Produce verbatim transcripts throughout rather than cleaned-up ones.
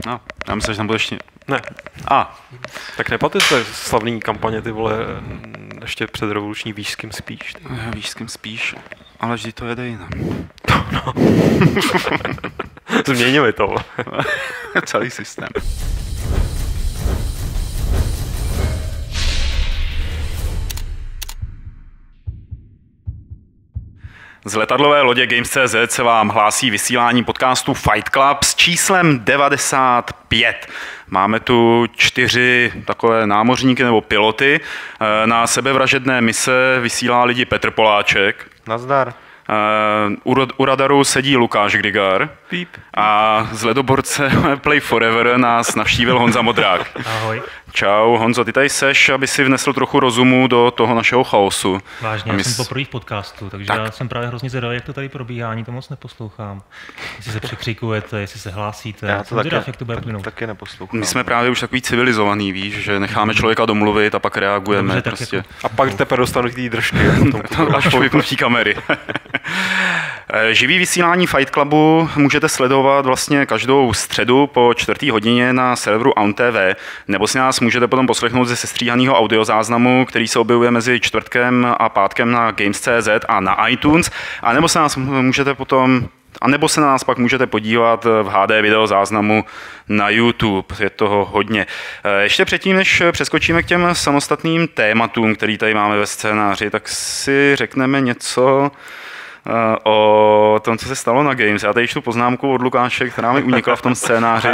No, já myslím, že tam bude ještě... Ne. A. Tak nepamatujete slavný kampaně, ty vole, ještě předrevoluční Víš, s kým spíš? Ty. Víš, s kým spíš, ale vždy to jede jinam. No. Změnili to. Celý systém. Z letadlové lodě Games tečka cé zet se vám hlásí vysílání podcastu Fight Club s číslem devadesát pět. Máme tu čtyři takové námořníky nebo piloty. Na sebevražedné mise vysílá lidi Petr Poláček. Nazdar. Uh, u radaru sedí Lukáš Grigar. Píp. A z ledoborce Play Forever nás navštívil Honza Modrák. Ahoj. Čau, Honzo, ty tady seš, aby si vnesl trochu rozumu do toho našeho chaosu. Vážně, já my... jsem poprvé v podcastu, takže tak. Já jsem právě hrozně zvědavý, jak to tady probíhá, ani to moc neposlouchám. Jestli se překřikujete, jestli se hlásíte, já to taky, zvědav, jak to bude plynout. Taky neposlouchám. My jsme právě už takový civilizovaný, víš, že necháme člověka domluvit a pak reagujeme. Dobře, prostě. jako... A pak teprve dostanu ty držky. Až po vypnutí kamery. Živý vysílání Fight Clubu můžete sledovat vlastně každou středu po čtvrtý hodině na serveru A U N T V, nebo si nás můžete potom poslechnout ze sestříhaného audiozáznamu, který se objevuje mezi čtvrtkem a pátkem na Games tečka cé zet a na iTunes, a nebo se nás můžete potom A nebo se na nás pak můžete podívat v H D videozáznamu na YouTube. Je toho hodně. Ještě předtím, než přeskočíme k těm samostatným tématům, který tady máme ve scénáři, tak si řekneme něco o tom, co se stalo na Games. Já tady čtu poznámku od Lukáše, která mi unikla v tom scénáři.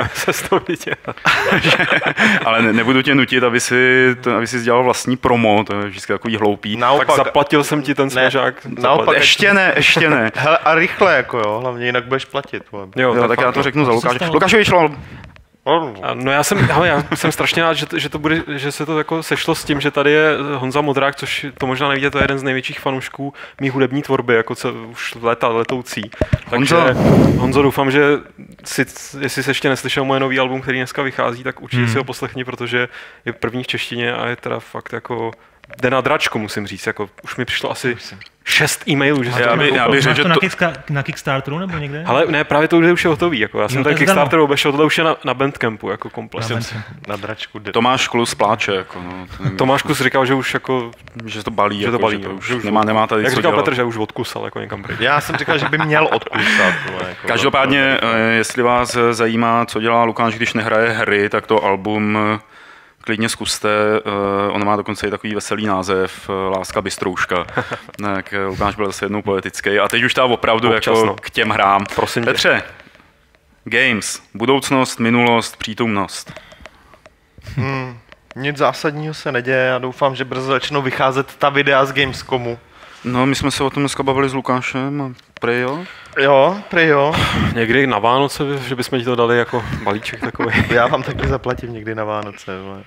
Ale ne, nebudu tě nutit, aby si, to, aby si dělal vlastní promo, to je vždycky takový hloupý. Naopak, tak zaplatil jsem ti ten smažák. Naopak, ještě ne, ještě ne. Hele, a rychle, jako jo, hlavně jinak budeš platit. Jo, jo, tak já to řeknu za Lukáše. Lukáš vyšlo. No já jsem, hele, já jsem strašně rád, že, to, že, to bude, že se to jako sešlo s tím, že tady je Honza Modrák, což to možná nevíte, to je jeden z největších fanoušků mý hudební tvorby, jako co už léta letoucí. Takže Honzo, doufám, že si, jestli jsi ještě neslyšel moje nový album, který dneska vychází, tak určitě hmm. si ho poslechni, protože je první v češtině a je teda fakt jako jde na dračku, musím říct, jako už mi přišlo asi šest e-mailů, že já, by, já bych řekl, že to... to... Na, na Kickstarteru nebo někde? Ale ne, právě to už je hotový, jako já jsem jo, ten Kickstarter obešel, tohle už je na, na Bandcampu, jako komplet. Na, na dračku. Tomáš Klus pláče, jako no. Tomáš Klus říkal, že už jako... Že to balí, že jako, to balí, že to no, už, že už nemá, nemá tady jak co říkal dělat. Petr, že už odkusal jako někam pryč. Já jsem říkal, že by měl odkusat. Jako každopádně, jestli vás zajímá, co dělá Lukáš, když nehraje hry, tak to album klidně zkuste, uh, on má dokonce i takový veselý název, uh, Láska bystrouška. Tak Lukáš byl zase jednou poetický. A teď už ta opravdu Občas, jako no. k těm hrám. Prosím Petře, Games, budoucnost, minulost, přítomnost. Hmm, nic zásadního se neděje, já doufám, že brzo začnou vycházet ta videa z Gamescomu. No, my jsme se o tom dneska bavili s Lukášem a prej jo? Jo, prej jo. Někdy na Vánoce, že bychom ti to dali jako balíček takový. Já vám taky zaplatím někdy na Vánoce. Ale...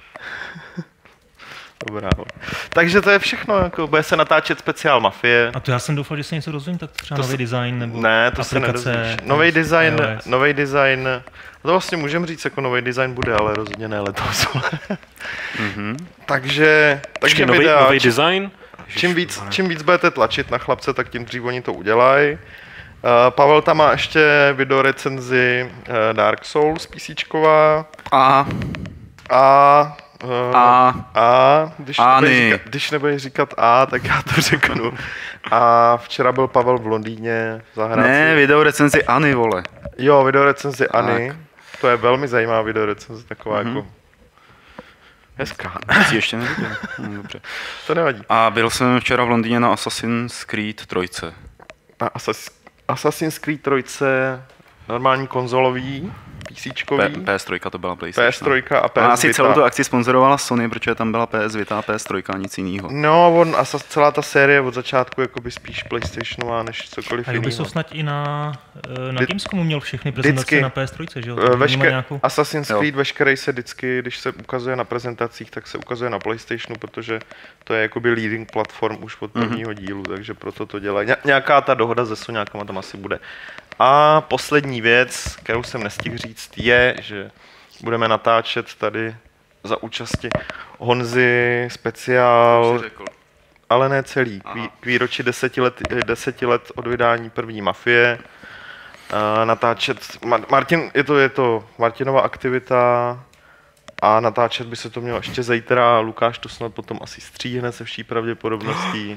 Dobrá. Takže to je všechno, jako bude se natáčet speciál Mafie. A to já jsem doufal, že se něco dozvím, tak třeba to nový se... design nebo ne, to aplikace. Se nedozvíš. Nový design, nový design, to vlastně můžeme říct, jako nový design bude, ale rozhodně ne letos. mm-hmm. Takže, takže nový, videa, nový design? Čím víc, čím víc budete tlačit na chlapce, tak tím dřív oni to udělají. Uh, Pavel tam má ještě video recenzi uh, Dark Souls písíčková. A. A. Uh, a. A. Když, a nebudeš říkat, když nebudeš říkat A, tak já to řeknu. A včera byl Pavel v Londýně zahrát. Ne, video recenzi Ani, vole. Jo, video recenzi Ani. To je velmi zajímavá video recenze, taková mm-hmm. jako... Hezká. Jsi ještě neviděl? No, dobře. To nevadí. A byl jsem včera v Londýně na Assassin's Creed trojce. Na Assassin's Creed trojce, normální konzolový, PCčkový. P S tři to byla PlayStation. P S tři a P S Vita. A asi celou tu akci sponzorovala Sony, protože tam byla P S Vita a P S tři a nic jiného. No, on a celá ta série od začátku jakoby spíš PlayStationová než cokoliv jiného. A Ubisoft snad i na, na Vždy... Gamescomu měl všechny prezentace vždycky, na P S tři, že jo? Vešker... Nějakou... Assassin's Creed veškerý se vždycky, když se ukazuje na prezentacích, tak se ukazuje na PlayStationu, protože to je jakoby leading platform už od prvního mm-hmm. dílu, takže proto to dělají. Ně- nějaká ta dohoda se Soňákama tam asi bude. A poslední věc, kterou jsem nestihl říct, je, že budeme natáčet tady za účasti Honzy speciál, ale ne celý, k výročí deseti let, deseti let od vydání první Mafie. uh, natáčet. Mar- Martin, je to, je to Martinova aktivita a natáčet by se to mělo ještě zítra. Lukáš to snad potom asi stříhne se vší pravděpodobností.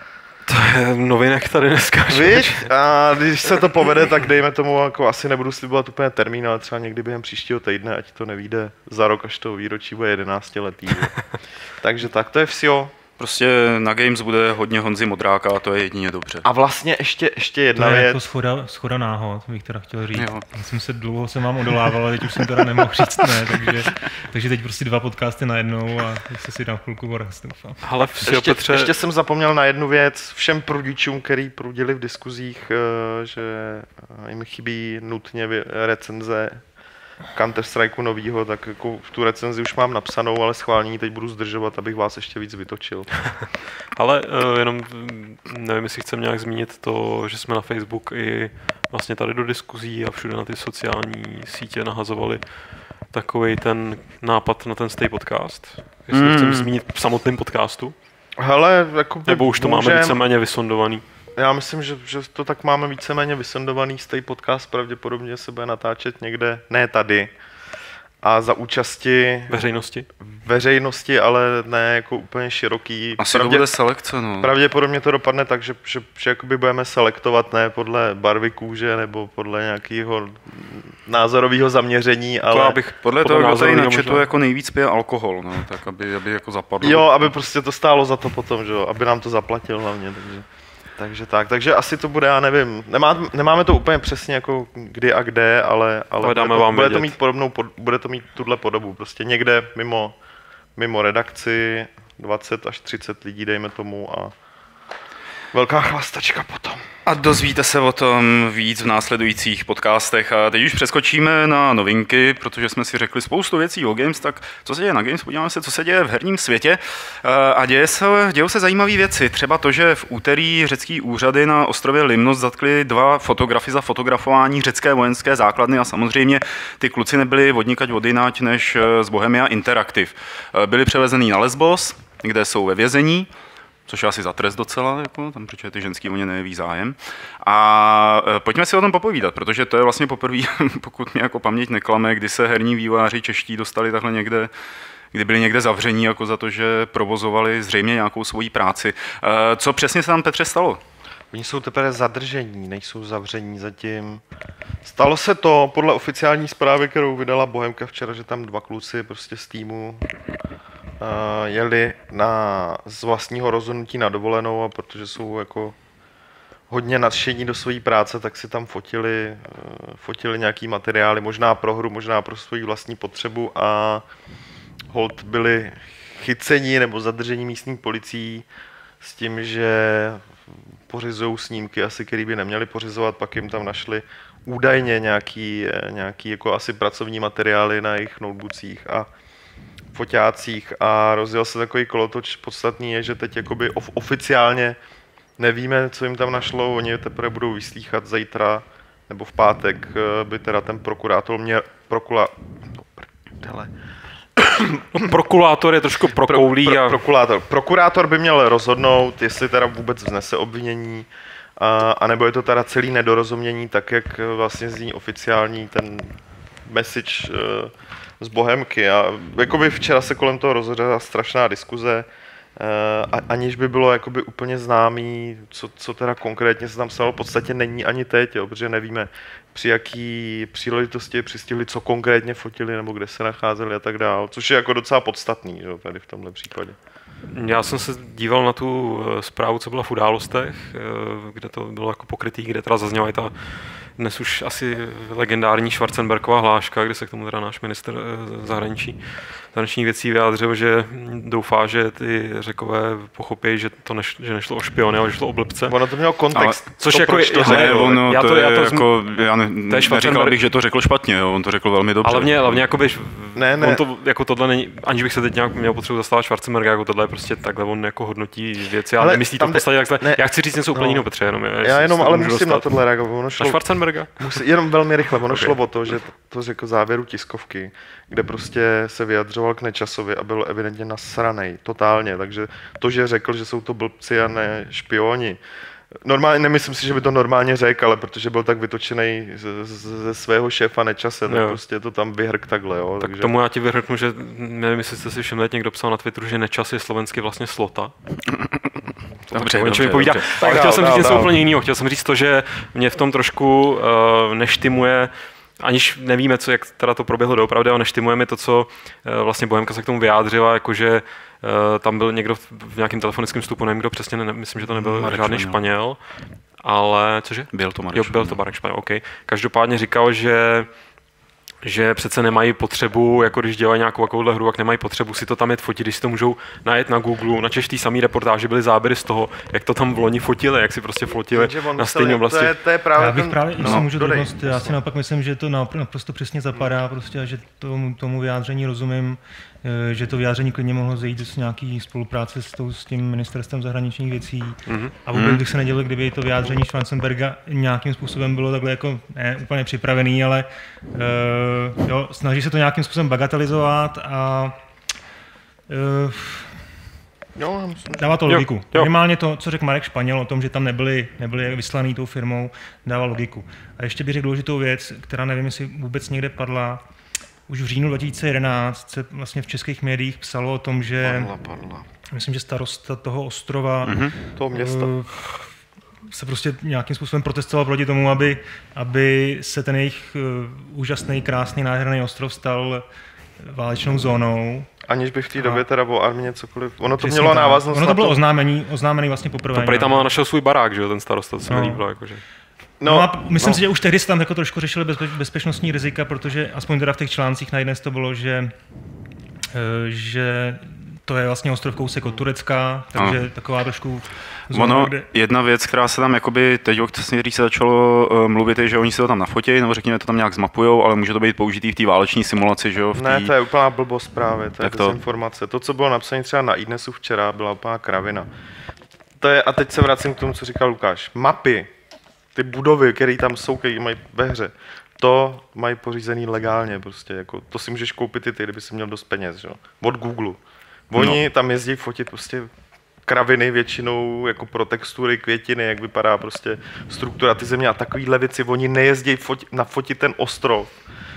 To je novinek tady dneska. Víš, a když se to povede, tak dejme tomu, jako asi nebudu slibovat úplně termín, ale třeba někdy během příštího týdne, ať to nevyjde za rok, až to výročí bude jedenáctiletý. Takže tak, to je vsio. Prostě na Games bude hodně Honzy Modráka a to je jedině dobře. A vlastně ještě, ještě jedna to je věc. jako schoda, schoda náhod, bych teda chtěl říct. Jo. Já jsem se dlouho se vám odolával, ale teď už jsem teda nemohl říct ne, takže, takže teď prostě dva podcasty najednou a teď se si dám chvilku voraz, doufám. Ale Ještě, Petře... ještě jsem zapomněl na jednu věc. Všem prudičům, který prudili v diskuzích, že jim chybí nutně recenze Counter-Strikeu novýho, tak jako v tu recenzi už mám napsanou, ale schválně teď budu zdržovat, abych vás ještě víc vytočil. Ale uh, jenom nevím, jestli chcem nějak zmínit to, že jsme na Facebook i vlastně tady do diskuzí a všude na ty sociální sítě nahazovali takovej ten nápad na ten Stay podcast. Jestli mm. chcem zmínit v samotném podcastu. Hele, jako nebo už to můžem... máme víceméně vysondovaný. Já myslím, že, že to tak máme víceméně vysondovaný. Stay podcast pravděpodobně se bude natáčet někde, ne tady, a za účasti veřejnosti, veřejnosti, ale ne jako úplně široký. Asi Pravdě... to bude selekce, no. Pravděpodobně to dopadne tak, že, že, že jakoby budeme selektovat ne podle barvy kůže nebo podle nějakého názorového zaměření, ale... To abych podle, podle toho, kdo tady načetl, jako nejvíc pije alkohol, no, tak aby, aby jako zapadlo. Jo, aby prostě to stálo za to potom, že jo, aby nám to zaplatil hlavně, takže... Takže tak, takže asi to bude, já nevím, Nemá, nemáme to úplně přesně jako kdy a kde, ale, ale bude, to, bude to mít podobnou, bude to mít tuhle podobu, prostě někde mimo, mimo redakci, dvacet až třicet lidí, dejme tomu, a velká chlastačka potom. A dozvíte se o tom víc v následujících podcastech. A teď už přeskočíme na novinky, protože jsme si řekli spoustu věcí o Games, tak co se děje na Games, podíváme se, co se děje v herním světě. A děje se, dějou se zajímavé věci. Třeba to, že v úterý řecký úřady na ostrově Limnos zatkli dva fotografy za fotografování řecké vojenské základny a samozřejmě ty kluci nebyli odnikať odinať než z Bohemia Interactive. Byli převezený na Lesbos, kde jsou ve vězení, což je asi za trest docela, jako, tam, protože ty ženský o ně nejeví zájem. A e, pojďme si o tom popovídat, protože to je vlastně poprvé, pokud mě jako paměť neklame, kdy se herní vývojáři čeští dostali takhle někde, kdy byli někde zavření jako za to, že provozovali zřejmě nějakou svoji práci. E, co přesně se tam, Petře, stalo? Oni jsou teprve zadržení, nejsou zavření zatím. Stalo se to podle oficiální zprávy, kterou vydala Bohemka včera, že tam dva kluci prostě z týmu Uh, jeli na, z vlastního rozhodnutí na dovolenou, a protože jsou jako hodně nadšení do své práce, tak si tam fotili, uh, fotili nějaký materiály, možná pro hru, možná pro svou vlastní potřebu, a hold byli chyceni nebo zadržení místní policií s tím, že pořizují snímky, asi který by neměli pořizovat, pak jim tam našli údajně nějaký, nějaký jako asi pracovní materiály na jejich notebookích a foťácích, a rozjel se takový kolotoč. Podstatný je, že teď jakoby of, oficiálně nevíme, co jim tam našlo, oni teprve budou vyslýchat zítra nebo v pátek, by teda ten prokurátor měl prokula... Prokurátor je trošku prokoulí. Pro, pro, a... prokurátor. Prokurátor by měl rozhodnout, jestli teda vůbec vznese obvinění, a, anebo je to teda celý nedorozumění, tak jak vlastně zní oficiální ten message uh, z Bohemky. A jakoby včera se kolem toho rozhodla strašná diskuze, uh, aniž by bylo jakoby úplně známý, co, co teda konkrétně se tam stalo. V podstatě není ani teď, jo, protože nevíme, při jaký příležitosti přistihli, co konkrétně fotili, nebo kde se nacházeli a tak dále, což je jako docela podstatný, jo, tady v tomhle případě. Já jsem se díval na tu zprávu, co byla v Událostech, kde to bylo jako pokrytý, kde teda zazněla i ta dnes už asi legendární Schwarzenbergová hláška, kde se k tomu teda náš ministr zahraničí, zahraničních věcí vyjádřil, že doufá, že ty Řekové pochopí, že to neš, že nešlo o špiony, ale že šlo o blbce. Ono to mělo kontext. Ale, což to, jako to ne, ono, já to, to je já to jako, já ne, neříkal bych, že to řekl špatně, jo, on to řekl velmi dobře. Ale hlavně, hlavně jakoby, ne, ne. On to, jako tohle není, aniž bych se teď nějak měl potřebu zastávat Schwarzenberga, jako tohle je prostě takhle, on jako hodnotí věci, ale nemyslí to v podstatě takhle. Ne, já chci říct něco úplně jiného, Petře, jenom. Já jenom, ale musím dostat. Na tohle reagovat. Ono šlo, na Schwarzenberga? Musí, jenom velmi rychle, ono okay. šlo o to, že to řekl závěru tiskovky, kde prostě se vyjadřoval k Nečasovi a byl evidentně nasranej, totálně, takže to, že řekl, že jsou to blbci a ne špioni, Normálně, nemyslím si, že by to normálně řekl, ale protože byl tak vytočený ze, ze svého šéfa Nečase, tak jo. prostě to tam vyhrk takhle, jo. Tak takže... tomu já ti vyhrknu, že nevím, jestli jste si všimli, někdo psal na Twitteru, že Nečas je slovensky vlastně slota. Dobře, dobře, dobře, povídá. dobře. Ale Tak chtěl dál, jsem dál, říct něco dál. úplně jiného. Chtěl jsem říct to, že mě v tom trošku uh, neštimuje, aniž nevíme, co, jak teda to proběhlo doopravdy, ale neštimuje mi to, co uh, vlastně Bohemka se k tomu vyjádřila, jakože uh, tam byl někdo v, v nějakém telefonickém vstupu, nevím kdo přesně, ne, myslím, že to nebyl Marek žádný Španěl. Španěl, ale cože? Byl to Marek Jo, byl to Marek Španěl, OK. Každopádně říkal, že že přece nemají potřebu, jako když dělají nějakou takovouhle hru, jak nemají potřebu si to tam jet fotit, když si to můžou najet na Google. Na Češ té samé reportáži byly záběry z toho, jak to tam v loni fotili, jak si prostě fotili na stejné oblasti. To je, to je právě Já bych ten... právě, no, jestli můžu dodej, drobnost, já si naopak myslím, že to naprosto přesně zapadá prostě a že tomu, tomu vyjádření rozumím, že to vyjádření klidně mohlo zejít z nějaký spolupráce s, tou, s tím ministerstvem zahraničních věcí. Mm-hmm. A vůbec bych se nedělal, kdyby to vyjádření Schwarzenberga nějakým způsobem bylo takhle jako ne úplně připravený, ale uh, jo, snaží se to nějakým způsobem bagatelizovat a uh, Jo, dává to logiku. Jo, jo. Minimálně to, co řekl Marek Španěl o tom, že tam nebyli, nebyli vyslaný tou firmou, dává logiku. A ještě bych řekl důležitou věc, která nevím, jestli vůbec někde padla. Už v říjnu dva tisíce jedenáct se vlastně v českých médiích psalo o tom, že padla, padla. myslím, že starosta toho ostrova Mm-hmm. Toho města. uh, se prostě nějakým způsobem protestoval proti tomu, aby, aby se ten jejich uh, úžasný, krásný, nádherný ostrov stal válečnou zónou. Aniž bych v té době teda o armě cokoliv... Ono to Přesně mělo tak. návaznost Ono na to bylo to... oznámení, oznámený vlastně poprvé. To prej tam našel svůj barák, že jo, ten starosta, to se mi No. líbilo, jakože. No, no a myslím no. si, že už tehdy se tam jako trošku řešili bezpe- bezpečnostní rizika, protože aspoň teda v těch článcích na jedné to bylo, že, e, že to je vlastně ostrov kousek od Turecka, takže ano. taková trošku zóna, Ono, kde... jedna věc, která se tam jakoby teď, když se začalo uh, mluvit, je, že oni si to tam nafotí, nebo řekněme to tam nějak zmapujou, ale může to být použitý v té váleční simulaci, že jo? V tý... Ne, to je úplná blbost právě, to je Tak to- dezinformace. To, co bylo napsané třeba na iDnesu včera, byla úplná kravina. To je, a teď se vracím k tomu, co říkal Lukáš. Mapy, ty budovy, které tam jsou, které mají ve hře, to mají pořízený legálně prostě, jako, to si můžeš koupit i ty, kdyby si měl dost peněz, že? Od Google. Oni no. tam jezdí fotit prostě kraviny většinou jako pro textury, květiny, jak vypadá prostě struktura ty země a takovýhle věci, oni nejezdí fotit, nafotit ten ostrov,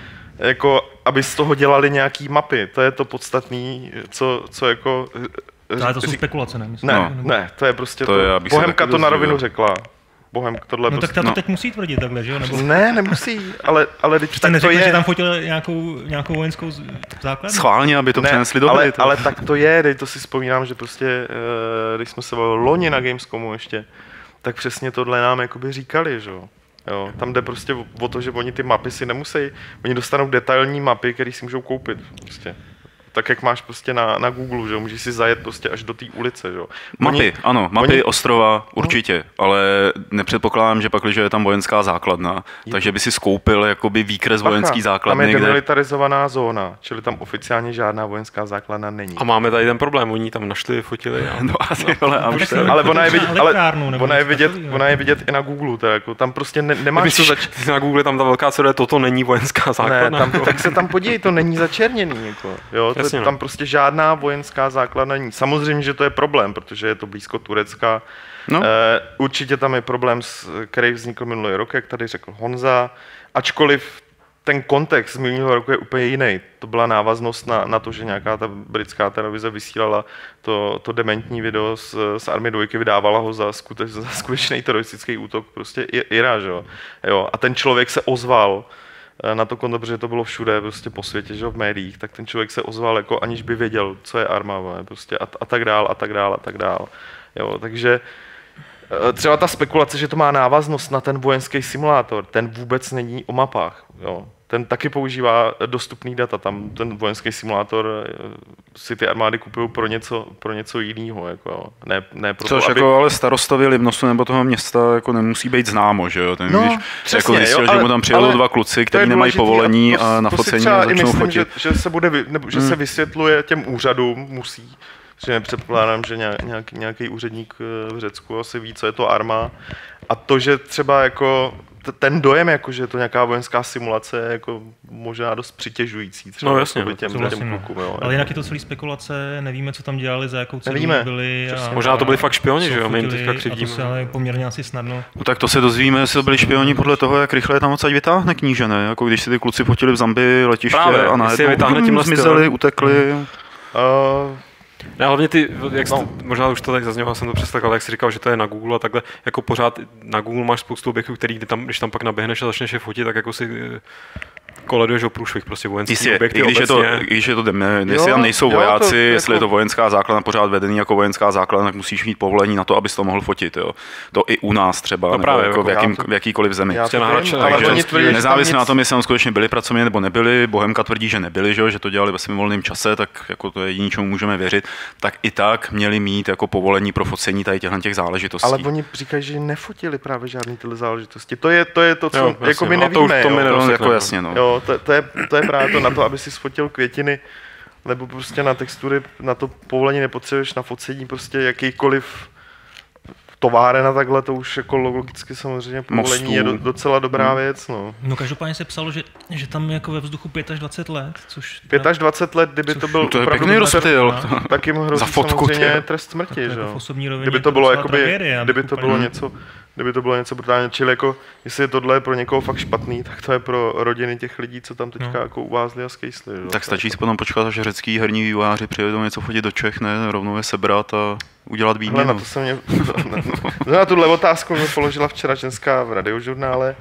jako aby z toho dělali nějaký mapy, to je to podstatný, co, co jako... Ale to jsou spekulace, ne? Myslím, Ne, No. ne, to je prostě To to. je, abych se Bohemka taky to na dozvěděl. rovinu řekla. Bohemka tohle No prostě... tak ta to no. teď musí tvrdit takhle, že jo? Nebo... Ne, nemusí, ale, ale teď Jste tak to neřekl, je. že tam fotil nějakou, nějakou vojenskou z- základnu? Schválně, aby to Ne, přenesli do ale, hry. to- ale tak to je, teď to si vzpomínám, že prostě, eh, když jsme se bavili loni na Gamescomu ještě, tak přesně tohle nám jakoby říkali, že jo. Jo, tam jde prostě o- o to, že oni ty mapy si nemusí, oni dostanou detailní mapy, které si můžou koupit prostě. Tak jak máš prostě na, na Google, že jo, můžeš si zajet prostě až do té ulice, že jo. Mapy, Oni- ano, mapy oni- ostrova určitě, ale nepředpokládám, že pak, že je tam vojenská základna, takže by si skoupil jakoby výkres Bacha, vojenský tam základny je někde. demilitarizovaná zóna, čili tam oficiálně žádná vojenská základna není. A máme tady ten problém, oni tam našli, fotili a... No a ty vole, a A už tak to si je- Ale ona je Fotíš vidět, na ale elektrárnu nebo ona je něco vidět, takového. ona je vidět i na Google, to je jako, tam prostě ne, nemáš Myslíš, to zač... ty jsi na Google tam ta velká co jde, toto není vojenská Ne, základna. tam, tak se tam podívej, to není začerněný, jako, jo, to, Jasně, no. tam prostě žádná vojenská základna není. Samozřejmě, že to je problém, protože je to blízko Turecka. No. Eh, určitě tam je problém, s, který vznikl minulý rok, jak tady řekl Honza, ačkoliv ten kontext z minulého roku je úplně jiný. To byla návaznost na, na to, že nějaká ta britská televize vysílala to, to dementní video z, z Army dvojky, vydávala ho za, skute, za skutečný teroristický útok, prostě I- Ira, že jo? Jo. A ten člověk se ozval eh, na to konto, protože to bylo všude prostě po světě, že jo, v médiích, tak ten člověk se ozval, jako aniž by věděl, co je arma, vole, prostě a, a tak dál, a tak dál, a tak dál. Jo, takže eh, třeba ta spekulace, že to má návaznost na ten vojenský simulátor, ten vůbec není o mapách. Jo. Ten taky používá dostupný data, tam ten vojenský simulátor eh, si ty armády kupují pro něco, pro něco jiného, jako, jo. ne, ne pro Což to, aby... jako ale starostovi Limnosu nebo toho města jako nemusí být známo, že jo? Ten, No, když přesně, jako zjistil, jo, že ale- mu tam přijedou ale dva kluci, to je kteří nemají důležitý povolení to- a na to si focení třeba i začnou myslím, fotit. že, že, se bude, vy- nebo, že Hmm. se vysvětluje těm úřadům, musí, že nepředpokládám, že nějak, nějaký, nějaký úředník eh, v Řecku asi ví, co je to arma. A to, že třeba jako t- ten dojem, jako, že je to nějaká vojenská simulace, je jako možná dost přitěžující třeba no, jasně, těm, těm, vlastně, těm klukům. Jo, ale jinak je to celý spekulace, nevíme, co tam dělali, za jakou cenu byli. A, možná to byli fakt špioni, že jo, my jim teďka křivdíme. A to se ale poměrně asi snadno. No tak to se dozvíme, jestli to byli špioni podle toho, jak rychle je tam odsaď vytáhne kníže, ne? Jako když si ty kluci fotili v Zambii letiště právě, a najednou zmizeli, utekli. Hmm. Uh... Ne, hlavně ty, jak no. jste, možná už to tak zaznělo, jsem to přestal, ale jak jsi říkal, že to je na Google a takhle, jako pořád na Google máš spoustu objektů, který tam, když tam pak naběhneš a začneš je fotit, tak jako si koleduješ o průšvih, prostě vojenský objekty. I když je to, když je to jestli tam nejsou jo, vojáci, to, jestli jako... je to vojenská základna, pořád vedený jako vojenská základna, tak musíš mít povolení na to, abys to mohl fotit. Jo. To i u nás třeba, no nebo právě, jako v, jakým, to, v jakýkoliv zemi. Nezávisle na tom, jestli tam skutečně byli pracovně nebo nebyli, Bohemka tvrdí, že nebyli, že, že to dělali ve svém volném čase, tak jako to je jediné, čemu můžeme věřit, tak i tak měli mít jako povolení pro focení tady těchto těch záležitostí. Ale oni říkají, že nefotili právě žádné tyhle záležitosti. To je to, je to co jako my nevíme. Jako jasně, no. Jo, to, to, je, to je právě to na to, aby si sfotil květiny, nebo prostě na textury, na to povolení nepotřebuješ, na focení prostě jakýkoliv továren a takhle, to už jako logicky samozřejmě povolení Mostů. Je do, docela dobrá věc. No. no každopádně se psalo, že, že tam je jako ve vzduchu pět až dvacet let, což... pět až dvacet let, kdyby což, to byl no to je pěkný rozptyl. Tak jim hrozí samozřejmě trest smrti, že jo. Kdyby to bylo jakoby, tragédie, kdyby to bylo něco, kdyby to bylo něco brutálně, čili jako, jestli je tohle je pro někoho fakt špatný, tak to je pro rodiny těch lidí, co tam teďka no. jako uvázli a skejsli. Tak stačí si potom počkat, až řecký herní vývojáři přijedou něco fotit do Čech, ne, rovnou je sebrat a udělat výměnu. Na to se mě, no, na tuhle otázku mi položila včera ženská v radiožurnále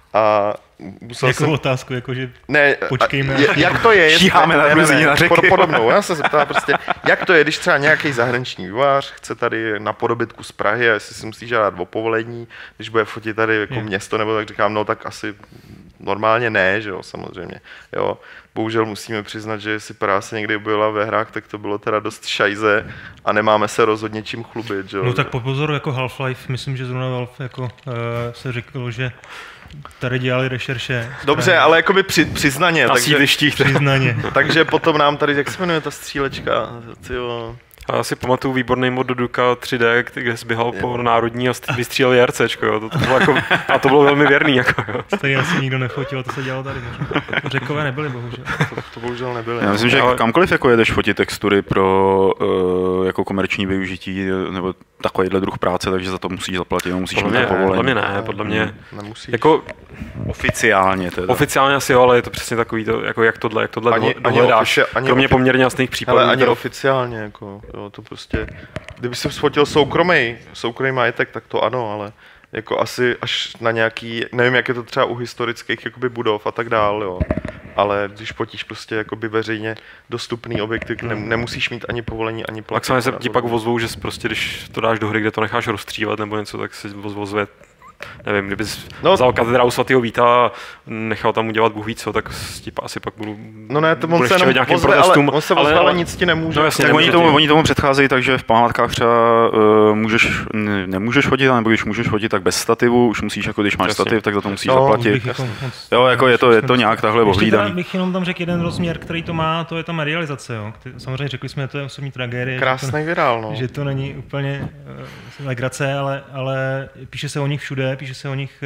a musel Jakou jsem... otázku, jakože ne, počkejme. Je, jak to je? Šíháme na hruzení na řeky. Podobnou. Já se zeptala prostě, jak to je, když třeba nějaký zahraniční vývojář chce tady napodobit kus Prahy a jestli si musí žádat o povolení, když bude fotit tady jako je. město, nebo tak říkám, no tak asi normálně ne, že jo, samozřejmě. Jo. Bohužel musíme přiznat, že jestli Praha se někdy byla ve hrách, tak to bylo teda dost šajze a nemáme se rozhodně čím chlubit, že jo. No tak po pozoru jako Half-Life, myslím, že zrovna Valve jako uh, se řeklo, že tady dělali rešerše. Dobře, které... ale jakoby při, přiznaně. Na sídlištích. Přiznaně. Takže potom nám tady, jak se jmenuje ta střílečka, tyjo. Já si pamatuju výborný mod do Duka tři dé, kde zběhal po národní a vystřílel JRCčko, jo. To, to bylo jako, a to bylo velmi věrný. Jako, jo. Tady asi nikdo nefotil, to se dělalo tady. Řekové nebyly, bohužel. To, to bohužel nebyly. Já myslím, že ale... kamkoliv jako jedeš fotit textury pro uh, jako komerční využití nebo takovýhle druh práce, takže za to musíš zaplatit, no, musíš mít povolení. Podle mě ne, podle mě nemusíš. Jako oficiálně teda. Oficiálně asi jo, ale je to přesně takový, to, jako jak tohle, jak tohle ani, dohledáš. Ani, ani kromě ofi- poměrně jasných případů. Ale ani oficiálně, jako, jo, to prostě, kdyby jsem sfotil soukromý, soukromý majetek, tak to ano, ale jako asi až na nějaký, nevím, jak je to třeba u historických jakoby budov a tak dál, jo. Ale když fotíš prostě jakoby veřejně dostupný objekty, ne, nemusíš mít ani povolení, ani plakat. Tak se ti pak ozvou, že prostě, když to dáš do hry, kde to necháš rozstřívat nebo něco, tak se ozve. Nevím, kdyby no, vzal katedrálu svatého Víta a nechal tam udělat Bůh ví co, tak asi pak budu no ne, to on se jenom ozve, ale on se ozve, ale nic ti nemůže. No jasně, tak oni tomu, oni tomu předcházejí, takže v památkách třeba uh, můžeš, ne, nemůžeš chodit, nebo když můžeš chodit, tak bez stativu, už musíš, jako když máš jasně. stativ, tak za to musíš no, zaplatit. Jako, jo, jako je to, je to nějak takhle ohlídaný. Ještě bych jenom tam řekl jeden rozměr, který to má, to je ta medializace, jo. Samozřejmě řekli jsme, že to je osobní tragédie. Krásný virál, no. Že to není úplně legrace, ale, ale píše se o nich všude, píše se o nich,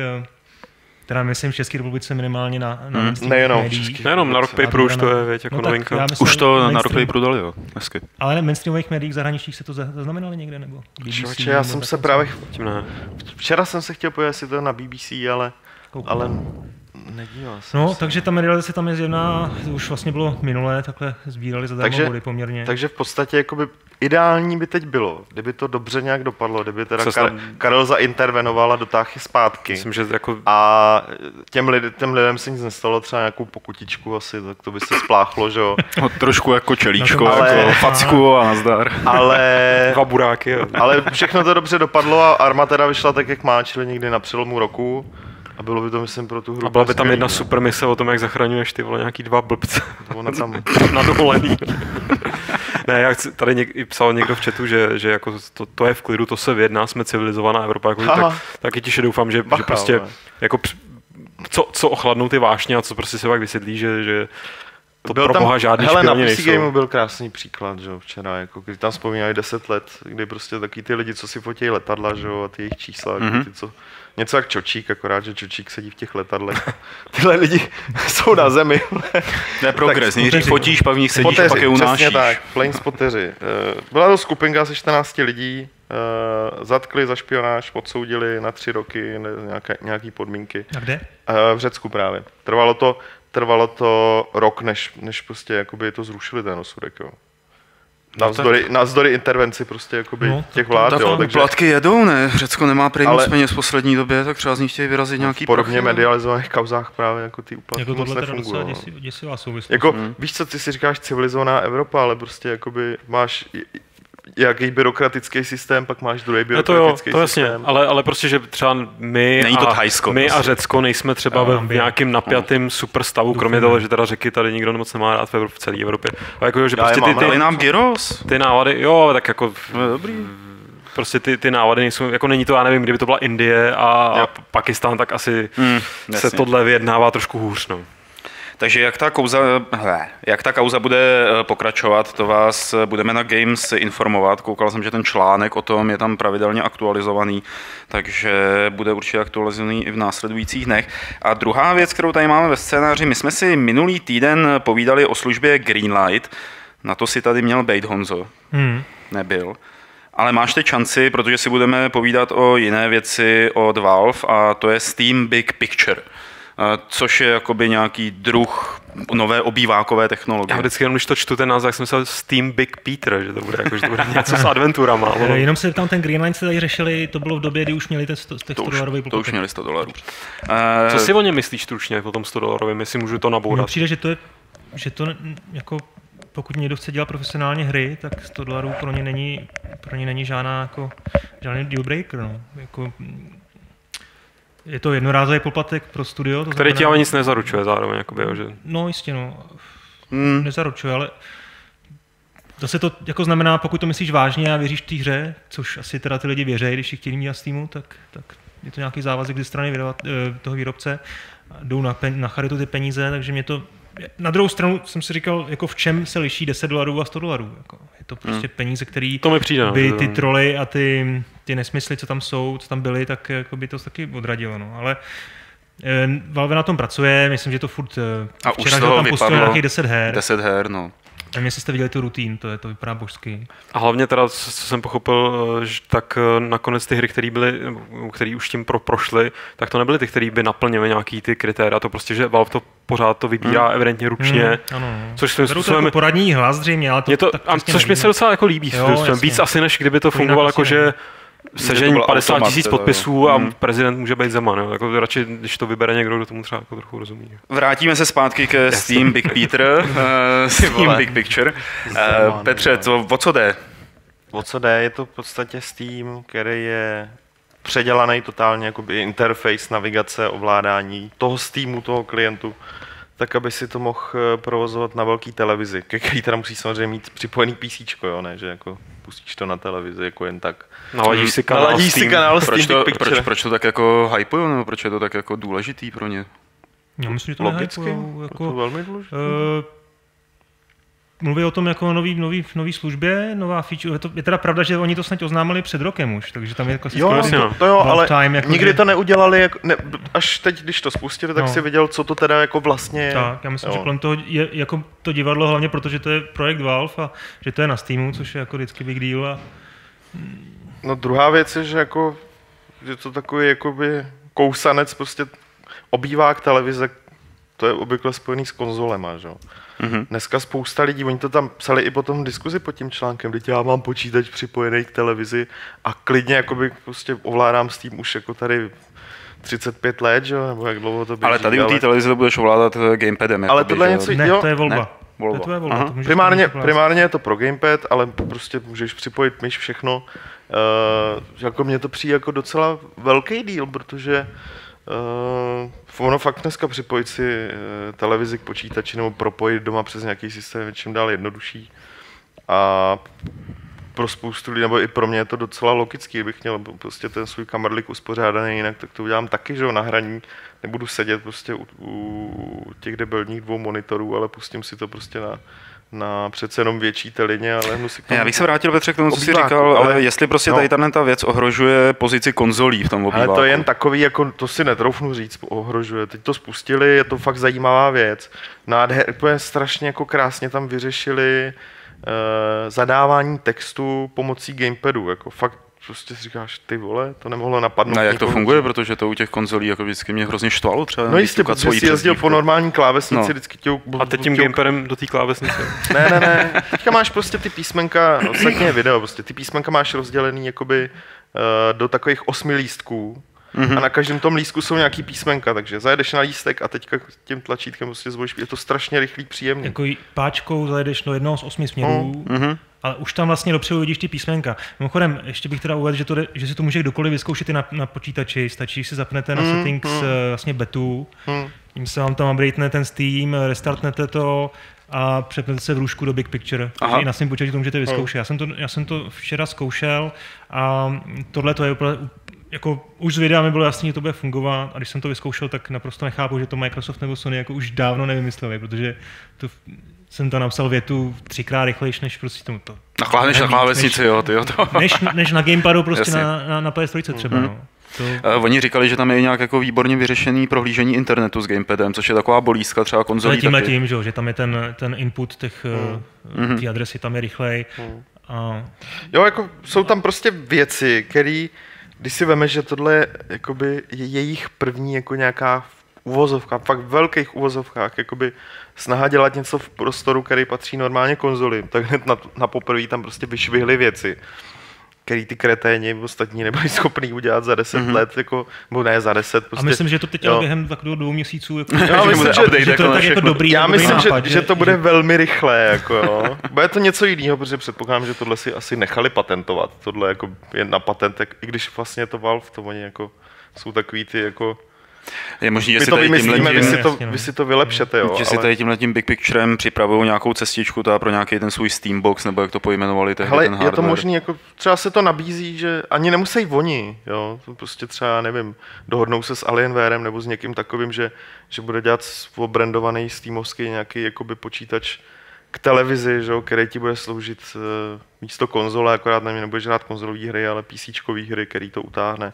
teda myslím v České republice minimálně na, na hmm. Nejenom, nejenom na Rock Paperu už to je, věď, jako no novinka. Myslím, už to na Rock Paperu dali, jo, hezky. Ale na mainstreamových médiích zahraničních se to zaznamenali někde, nebo B B C? Čoče, já jsem se právě, včera jsem se chtěl podívat si to na B B C, ale, ale nedíval jsem No, se. takže ta medializace tam je zjevná, už vlastně bylo minulé, takhle sbírali zadarmo body poměrně. Takže v podstatě jakoby ideální by teď bylo, kdyby to dobře nějak dopadlo, kdyby teda Kar- Karel zaintervenoval a dotáhl je zpátky. Myslím, že jako... A těm, lid- těm lidem se nic nestalo, třeba nějakou pokutičku asi, tak to by se spláchlo, že jo. No, trošku jako čelíčko, no ale... jako facku a nazdar. Ale... Dva buráky. Jo. Ale všechno to dobře dopadlo a Arma teda vyšla tak, jak má, čili někdy na přelomu roku. A bylo by to, myslím, pro tu hru. A byla by tam jedna super mise o tom, jak zachraňuješ ty vole nějaký dva blbce. Ona tam na dovolený. Ne, já chci, tady něk, psal někdo v chatu, že, že jako to, to je v klidu, to se vyjedná, jsme civilizovaná Evropa, jako, tak, taky tiše doufám, že, Bacha, že prostě jako, co, co ochladnou ty vášně a co prostě se pak vysvětlí, že, že to byl pro tam, boha žádný hele, na špioni P C nejsou. Gameu byl krásný příklad, že jo, včera, jako, když tam vzpomínali deset let, kdy prostě taky ty lidi, co si fotí letadla, že jo, a ty jejich čísla, mm-hmm. ty, co, něco jak Čočík, akorát, že Čočík sedí v těch letadlech. Tyhle lidi jsou na zemi. To je progres, nejdřív fotíš, pak v nich sedíš spoteři, a pak je unášíš. Přesně tak, plain spoteři. Byla to skupinka se čtrnácti lidí, zatkli za špionáž, odsoudili na tři roky nějaké, nějaký podmínky. A kde? V Řecku právě. Trvalo to, trvalo to rok, než, než prostě jakoby to zrušili ten rozsudek, jo. Navzdory, no navzdory intervenci prostě jakoby no, těch vlád, tak jo. Takže platky jedou, ne? Řecko nemá prý moc ale peněz v poslední době, tak třeba z nich chtějí vyrazit nějaký v podobně prachy, medializovaných kauzách právě jako ty úplatky jako moc tohle teda nefungují. docela děsivá, děsivá souvislost. Jako, Hmm. víš co, ty si říkáš civilizovaná Evropa, ale prostě jakoby máš jaký byrokratický systém, pak máš druhý byrokratický no to jo, to systém. jasně, ale, ale prostě, že třeba my, Není to a, Thajsko, my prostě. a Řecko nejsme třeba ve v nějakým napjatým super stavu, kromě toho, že teda Řeky tady nikdo moc nemá rád v, Evropě, v celé Evropě. A jako, že Já prostě je ty, mám ty, Dali nám gyros. ty návady, jo, tak jako No, dobrý. prostě ty, ty návady nejsou, jako není to, já nevím, kdyby to byla Indie a, a Pakistán, tak asi Hmm, se jasně. tohle vyjednává trošku hůř, no. Takže jak ta kauza, hle, jak ta kauza bude pokračovat, to vás budeme na Games informovat. Koukal jsem, že ten článek o tom je tam pravidelně aktualizovaný, takže bude určitě aktualizovaný i v následujících dnech. A druhá věc, kterou tady máme ve scénáři, my jsme si minulý týden povídali o službě Greenlight, na to si tady měl bejt, Honzo. Hmm. Nebyl. Ale máš teď šanci, protože si budeme povídat o jiné věci od Valve a to je Steam Big Picture. Což je jakoby nějaký druh nové obývákové technologie. Já vždycky jenom, když to čtu ten název, jak jsem myslel Steam Big Peter, že to bude, jako, že to bude něco s adventurama. E, jenom se tam ten Greenline se tady řešili, to bylo v době, kdy už měli ten sto dolarový To už měli sto dolarů. Co si o něm myslíš stručně po tom sto dolarovém, jestli můžu to nabourat? Mně přijde, že to je, že to jako, pokud někdo chce dělat profesionálně hry, tak sto dolarů pro ně není, pro ně není žádná, jako, žádný deal breaker. No. Jako, je to jednorázový poplatek pro studio. To který znamená, ti ale nic nezaručuje zároveň, jakoby, jo, že... No jistě, no. Hmm. Nezaručuje, ale zase to jako znamená, pokud to myslíš vážně a věříš té hře, což asi teda ty lidi věří, když ji chtějí mít na Steamu, tak, tak je to nějaký závazek ze strany vydavat, toho výrobce. Jdou na, pen, na charitu ty peníze, takže mě to... Na druhou stranu jsem si říkal, jako v čem se liší deset dolarů a sto dolarů. Jako, je to prostě hmm. peníze, které to mi přijde, no, by to... ty troly a ty, ty nesmysly, co tam jsou, co tam byly, tak jako by to taky odradilo. No. Ale eh, Valve na tom pracuje, myslím, že to furt... A včera už z toho tam pustili nějakých deset her. deset her, no. Nevím, jestli jste viděli tu rutín, to, je, to vypadá božsky. A hlavně teda, co jsem pochopil, že tak nakonec ty hry, které byly, které už tím pro, prošly, tak to nebyly ty, které by naplnily nějaký ty kritéria, to prostě, že Valve to pořád to vybírá hmm. evidentně ručně, hmm. ano, no. což svým Beru způsobem... to jako poradní hlas zřejmě, ale to, je to, tak a, což mi se docela jako líbí, jo, víc asi, než kdyby to fungovalo jako, že sežení padesát tisíc podpisů a hmm. prezident může být Zeman. Jo. Jako radši, když to vybere někdo, kdo tomu třeba jako trochu rozumí. Vrátíme se zpátky ke Steam Big Peter, uh, Steam Big Picture. Uh, Petře, to, o co jde? O co jde? Je to v podstatě Steam, který je předělaný totálně jakoby interface, navigace, ovládání toho Steamu, toho klientu, tak aby si to mohl provozovat na velký televizi, ke který teda musí samozřejmě mít připojený PCčko, jo, ne, že jako pustíš to na televizi jako jen tak. Naladíš si kanál Naladíš Steam. si kanál proč, Steam to, proč, proč to tak jako hypují, nebo proč je to tak jako důležitý pro ně? Já myslím, že to logicky, nehypujou, jako, to velmi důležité. Uh, mluví o tom jako nový, nový, nový službě, nová feature. Je, to, je teda pravda, že oni to snad oznámili před rokem už, takže tam je jako jo, to, to jo, ale time, jako nikdy že... to neudělali, jako, ne, až teď, když to spustili, tak no. si viděl, co to teda jako vlastně je. Tak, já myslím, jo. že kolem toho je jako to divadlo hlavně, protože to je projekt Valve a že to je na Steamu, což je jako vždycky big deal. A... No druhá věc je, že jako, že to takový jakoby kousanec, prostě obývák televize, to je obvykle spojený s konzolema, že jo. Mm-hmm. Dneska spousta lidí, oni to tam psali i potom v diskuzi pod tím článkem, kdy já mám počítač připojený k televizi a klidně jakoby prostě ovládám s tím už jako tady třicet pět let, že jo, nebo jak dlouho to běží. Ale tady u té televize to budeš ovládat gamepadem. Ale tohle něco, ne, jo, to je volba. Ne, volba. Ne, to je volba. To primárně, primárně je to pro gamepad, ale prostě můžeš připojit myš, všechno. Uh, jako mně to přijde jako docela velký díl, protože Uh, ono fakt dneska připojit si uh, televizi k počítači nebo propojit doma přes nějaký systém je čím dál jednodušší. A pro spoustu lidí, nebo i pro mě je to docela logický, kdybych měl prostě ten svůj kamerlik uspořádaný jinak, tak to udělám taky, že jo, na hraní. Nebudu sedět prostě u, u těch debilních dvou monitorů, ale pustím si to prostě na, na přece jenom větší telině, ale hnu si k tomu. Já bych se vrátil, Petře, k tomu, co jsi obýváku, říkal, ale jestli prostě no. tady ta věc ohrožuje pozici konzolí v tom obýváku. Ale to je jen takový, jako to si netroufnu říct, ohrožuje. Teď to spustili, je to fakt zajímavá věc. Nádher, úplně strašně jako krásně tam vyřešili uh, zadávání textu pomocí gamepadu, jako fakt prostě si říkáš, ty vole, to nemohlo napadnout. A jak to funguje, protože to u těch konzolí jako vždycky mě hrozně štvalo třeba. No jistě, protože jsi jezdil po normální klávesnici, no. vždycky tě... A teď tím gamepadem do té klávesnice. Ne, ne, ne, teďka máš prostě ty písmenka, ostatně je video, prostě ty písmenka máš rozdělený jakoby uh, do takových osmi lístků. Mm-hmm. A na každém tom lístku jsou nějaký písmenka, takže zajedeš na lístek a teďka tím tlačítkem prostě zvolíš, je to strašně rychlý, příjemný. Jako páčkou zajedeš do jednoho z osmi směrů, mm-hmm. ale už tam vlastně dopředu vidíš ty písmenka. Mimochodem, ještě bych teda uvedl, že, to, že si to může kdokoliv vyzkoušet i na, na počítači, stačí, že si zapnete na mm, settings mm. vlastně betu, mm. tím se vám tam updatene ten Steam, restartnete to a přepnete se v růžku do Big Picture. Aha. Takže i na svém počítači to můžete vyzkoušet. Já jsem to, já jsem to včera zkoušel a tohle to je úplně jako už z videa mi bylo jasné, že to bude fungovat a když jsem to vyzkoušel, tak naprosto nechápu, že to Microsoft nebo Sony jako už dávno nevymysleli, protože to, jsem to napsal větu třikrát rychlejší, než prostě tomu to... Nachláhneš na klávesnici, jo, ty jo, to... Než, než na gamepadu prostě na, na, na P S tři třeba, mm-hmm. no. To... Uh, oni říkali, že tam je nějak jako výborně vyřešený prohlížení internetu s gamepadem, což je taková bolístka třeba konzolí. Tímhle tím, že, že tam je ten, ten input těch mm. ty adresy, tam je rychlej. Mm. A... Jo, jako jsou tam prostě věci, které když si veme, že tohle je, jakoby, je jejich první jako nějaká uvozovka, fakt v velkých uvozovkách, jakoby snaha dělat něco v prostoru, který patří normálně konzoli, tak hned na, na poprvé tam prostě vyšvihly věci, který ty kreténi ostatní nebyli schopný udělat za deset mm-hmm. let, jako, nebo ne za deset. Prostě, a myslím, že to teď během takového dvou měsíců, jako, já že, myslím, že, že, že to je tak jako dobrý, já dobrý myslím, nápad, že, že, že to bude že... velmi rychlé, jako jo. Bude to něco jiného, protože předpokládám, že tohle si asi nechali patentovat, tohle jako je na patentek, i když vlastně to Valve, to oni jako jsou takový ty jako je možný, že my si to tady vymyslíme, vy, si to, jasně, vy si to vylepšete, jo. Že si ale... tady tímhletím Big Picturem připravují nějakou cestičku teda pro nějaký ten svůj Steambox, nebo jak to pojmenovali tehdy Hele, ten hardware. je to možný, jako třeba se to nabízí, že ani nemusí oni, jo, to prostě třeba, nevím, dohodnou se s Alienwarem nebo s někým takovým, že, že bude dělat obrandovaný Steamovský nějaký jakoby počítač k televizi, že jo, který ti bude sloužit uh, místo konzole, akorát nevím, nebudeš hrát konzolový hry, ale PCčkový hry, který to utáhne.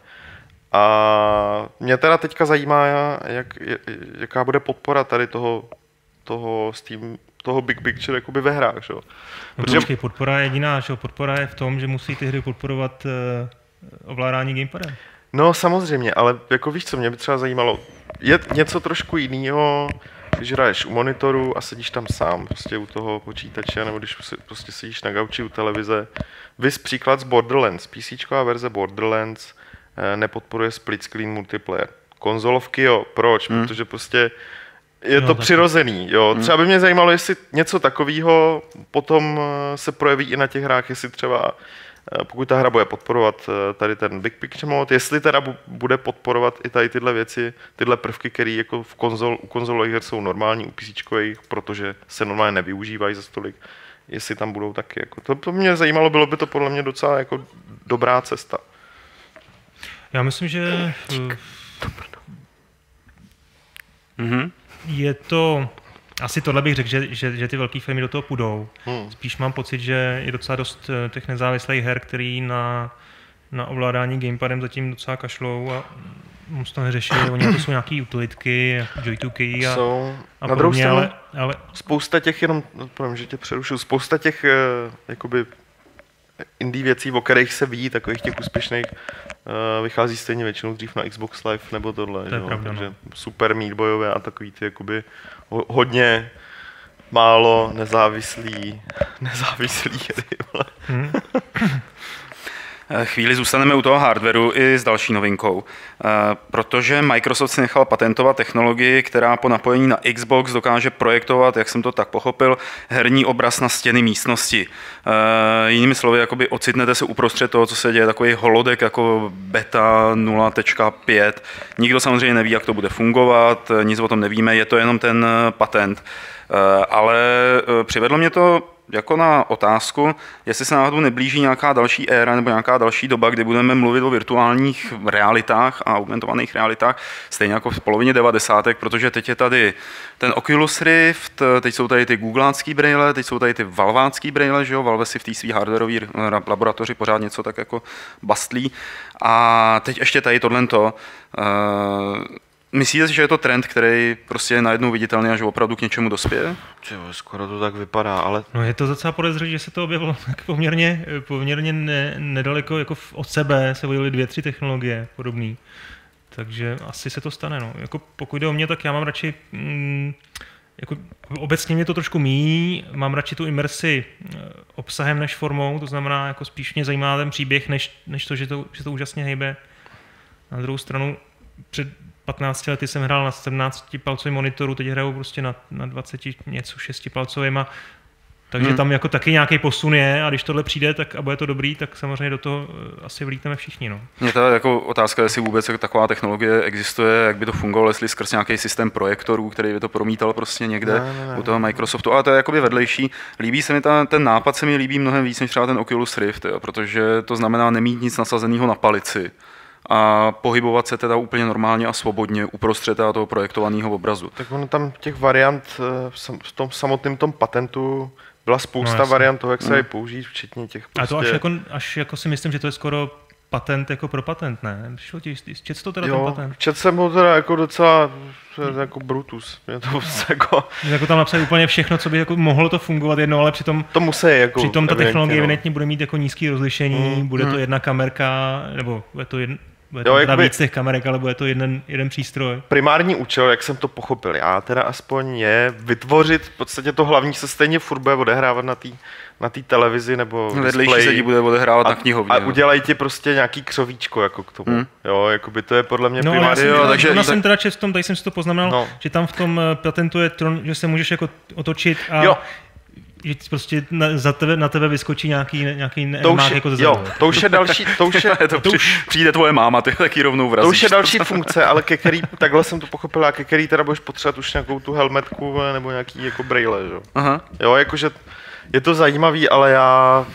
A mě teda teďka zajímá, jak, jaká bude podpora tady toho, toho Steam, toho Big Picture jakoby ve hrách, že? No, Protože... počkej, podpora je jediná, že? Podpora je v tom, že musí ty hry podporovat uh, ovládání gamepadem. No samozřejmě, ale jako víš co, mě by třeba zajímalo, je něco trošku jiného, když hraješ u monitoru a sedíš tam sám, prostě u toho počítače, nebo když prostě sedíš na gauči u televize. Vys příklad z Borderlands, PCčková verze Borderlands nepodporuje split screen multiplayer. Konzolovky jo, proč? Hmm. Protože prostě je no, to taky přirozený, jo. Hmm. Třeba by mě zajímalo, jestli něco takového potom se projeví i na těch hrách, jestli třeba pokud ta hra bude podporovat tady ten Big Picture mode, jestli teda bude podporovat i tady tyhle věci, tyhle prvky, které jako v konzol, u konzolových her jsou normální, u PCčkových, protože se normálně nevyužívají za stolik, jestli tam budou taky. Jako. To, to mě zajímalo, bylo by to podle mě docela jako dobrá cesta. Já myslím, že mm-hmm. je to, asi tohle bych řekl, že, že, že ty velké firmy do toho půjdou. Hmm. Spíš mám pocit, že je docela dost těch nezávislých her, který na, na ovládání gamepadem zatím docela kašlou a moc to neřeší. Oni to jsou nějaký utilitky, Joy two K a, jsou, a na druhou stranu, ale, ale spousta těch, jenom, povím, že tě přerušu, spousta těch jakoby indie věcí, o kterých se ví, takových těch úspěšných, uh, vychází stejně většinou dřív na Xbox Live nebo tohle. To je pravda, takže no. Super Meat Boyové a takový ty jakoby ho, hodně málo nezávislý, nezávislý hry. Hmm. Chvíli zůstaneme u toho hardwareu i s další novinkou, protože Microsoft si nechal patentovat technologii, která po napojení na Xbox dokáže projektovat, jak jsem to tak pochopil, herní obraz na stěny místnosti. Jinými slovy, jakoby ocitnete se uprostřed toho, co se děje, takový holodek jako beta nula tečka pět. Nikdo samozřejmě neví, jak to bude fungovat, nic o tom nevíme, je to jenom ten patent. Ale přivedlo mě to jako na otázku, jestli se náhodou neblíží nějaká další éra nebo nějaká další doba, kdy budeme mluvit o virtuálních realitách a augmentovaných realitách, stejně jako v polovině devadesátek, protože teď je tady ten Oculus Rift, teď jsou tady ty googlácký brejle, teď jsou tady ty valvácký brejle, že jo, Valve si v té svý hardwareové laboratoři pořád něco tak jako bastlí. A teď ještě tady tohleto. Uh, Myslíte si, že je to trend, který prostě je najednou viditelný a že opravdu k něčemu dospěje? Skoro to tak vypadá, ale... No je to docela podezřelé, že se to objevilo tak poměrně, poměrně ne, nedaleko, jako od sebe se objevily dvě, tři technologie podobné. Takže asi se to stane. No. Jako pokud jde o mě, tak já mám radši... Mm, jako obecně mě to trošku míjí, mám radši tu imersi obsahem než formou, to znamená, jako spíš mě zajímá ten příběh, než, než to, že to, že to úžasně hejbe. Na druhou stranu před patnácti lety jsem hrál na sedmnáctipalcovém monitoru, teď hraju prostě na, na dvacet něco šestipalcovým, takže hmm. tam jako taky nějaký posun je a když tohle přijde tak a bude to dobrý, tak samozřejmě do toho asi vlítneme všichni. No. Mě ta jako otázka, jestli vůbec taková technologie existuje, jak by to fungovalo, jestli skrz nějaký systém projektorů, který by to promítal prostě někde ne, ne, ne. u toho Microsoftu, ale to je jakoby vedlejší. Líbí se mi ta, ten nápad, se mi líbí mnohem víc než třeba ten Oculus Rift, jo, protože to znamená nemít nic nasazeného na palici a pohybovat se teda úplně normálně a svobodně uprostřed toho projektovaného obrazu. Tak ono tam těch variant v tom samotném tom patentu byla spousta no, variant toho, jak se dají použít, včetně těch prostě... A to až jako, až jako si myslím, že to je skoro patent jako pro patent, ne? Přišlo ti, čet to teda jo, ten patent? čet jsem ho teda jako docela jako Brutus. Je to jako... jako tam napsali úplně všechno, co by jako mohlo to fungovat jedno, ale přitom, to musí jako přitom ta technologie no. evidentně bude mít jako nízký rozlišení, mm, bude mm. to jedna kamerka, nebo bude to jedna... Bude to teda víc těch kamerek, ale bude to jeden, jeden přístroj. Primární účel, jak jsem to pochopil já, teda aspoň je vytvořit, v podstatě to hlavní se stejně furt bude odehrávat na té na té televizi nebo vedlejší se ti bude odehrávat a, na knihovně. A udělají ti prostě nějaký křovíčko jako k tomu. Hmm. Jo, jakoby to je podle mě no, primární. No, takže já jsem teda čet v tom, tady jsem si to poznamenal, no. že tam v tom patentu je tron, že se můžeš jako otočit a jo. že prostě na, za tebe, na tebe vyskočí nějaký, nějaký nemák jako ze jo, to už je další, to už je, to, to už přijde tvoje máma, ty taky rovnou vrazíš. To už je další funkce, ale ke který, takhle jsem to pochopil, a ke který teda budeš potřebovat už nějakou tu helmetku nebo nějaký jako brejle, jo. Aha. Jo, jakože je to zajímavý, ale já,